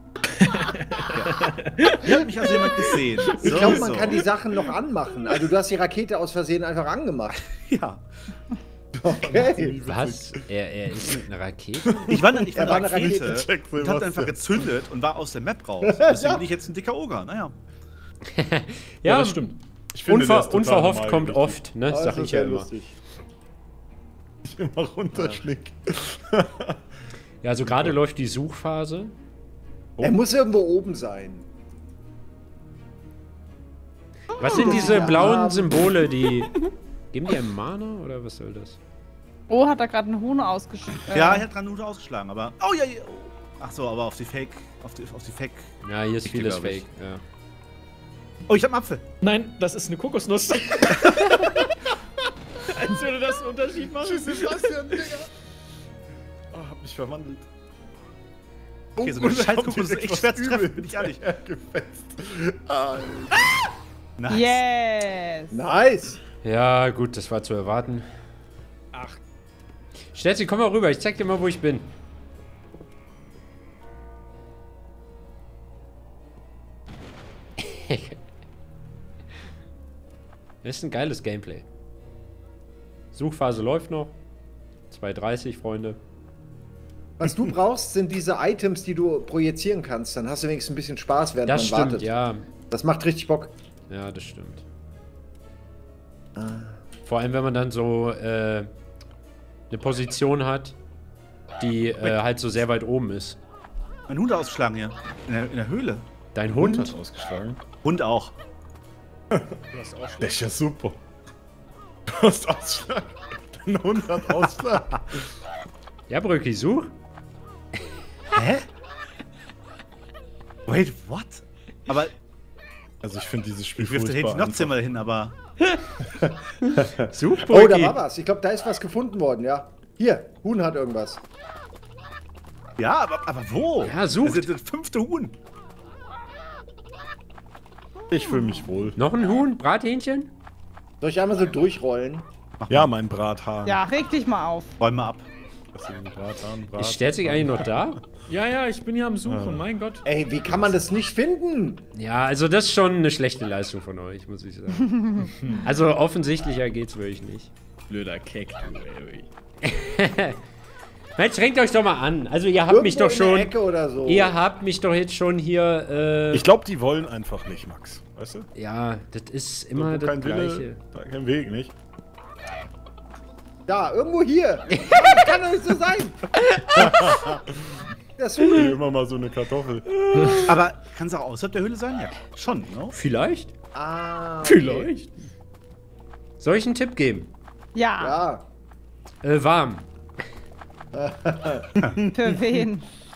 Hier hat mich also jemand gesehen. Ich glaube, man kann die Sachen noch anmachen. Also du hast die Rakete aus Versehen einfach angemacht. Ja. Okay. Was? Er ist eine Rakete? Ich war eine war eine Rakete Rakete. und hab einfach gezündet und war aus der Map raus. Deswegen bin ich jetzt ein dicker Oger. Naja. Ja, das stimmt. Ich finde, der ist total unverhofft normal, kommt richtig. oft, ne? Das Sag ist ich ja sehr immer. lustig. Ich immer runterschlick. Ja, also gerade läuft die Suchphase. Er muss irgendwo oben sein. Was sind diese Ja. blauen Symbole, die. Geben die einem Mana oder was soll das? Oh, hat er gerade einen Huhn ausgeschlagen? Ja, ich hätte dran Minute ausgeschlagen, aber. Oh ja, ja. Ach so, aber auf die Fake. Auf die Fake. Ja, hier ist Ich vieles glaub ich. Fake. Ja. Oh, ich hab einen Apfel. Nein, das ist eine Kokosnuss. Als würde das einen Unterschied Was ist machen. das denn, Digga? Oh, hab mich verwandelt. Was? Ich bin Okay, so eine Scheißkugel ist echt schwer zu treffen, bin ich ehrlich. Gefetzt. Nice. Yes! Nice! Ja, gut, das war zu erwarten. Ach, Stelzi, komm mal rüber, ich zeig dir mal, wo ich bin. Das ist ein geiles Gameplay. Suchphase läuft noch. 2:30, Freunde. Was du brauchst, sind diese Items, die du projizieren kannst. Dann hast du wenigstens ein bisschen Spaß, während Das man stimmt, wartet. ja. Das macht richtig Bock. Ja, das stimmt. Vor allem, wenn man dann so eine Position hat, die halt so sehr weit oben ist. Mein Hund ausgeschlagen hier. In der Höhle. Dein Hund Hund? hat ausgeschlagen. Hund auch. du hast auch Das ist ja super. Du hast Ausschlag. Dein Hund hat Ausschlag. Ja, Brücki, such. Hä? Wait, what? Aber Also ich finde dieses Spiel ich wirf furchtbar hätte noch einfach. zehnmal hin, aber. Such, Oh, da Brücki. war was. Ich glaube, da ist was gefunden worden, ja. Hier, Huhn hat irgendwas. Ja, aber wo? Ja, sucht. Das ist das 5. Huhn. Ich fühle mich wohl. Noch ein Huhn? Brathähnchen? Soll ich einmal so durchrollen? Ja, mein Brathahn. Ja, reg dich mal auf. Räum mal ab. Das ist ein Brathahn, Ist Stelzi eigentlich noch da? Ja, ich bin hier am Suchen, mein Gott. Ey, wie kann man das nicht finden? Ja, also das ist schon eine schlechte Leistung von euch, muss ich sagen. Also offensichtlicher geht's wirklich nicht. Blöder Keck, du, ey. Jetzt renkt euch doch mal an. Also ihr habt mich doch Irgendwo in der schon... Ecke oder so. Ihr habt mich doch jetzt schon hier... Ich glaube, die wollen einfach nicht, Max. Weißt du? ja, das ist immer Wo das kein Gleiche. Wille, da kein Weg, nicht? Da, irgendwo hier. Das kann doch nicht so sein. Das Hier Huhn. immer mal so eine Kartoffel. Aber kann es auch außerhalb der Höhle sein? Ja. Schon, ne? Vielleicht? Ah, okay. Vielleicht. Soll ich einen Tipp geben? Ja, Ja. Warm. für wen?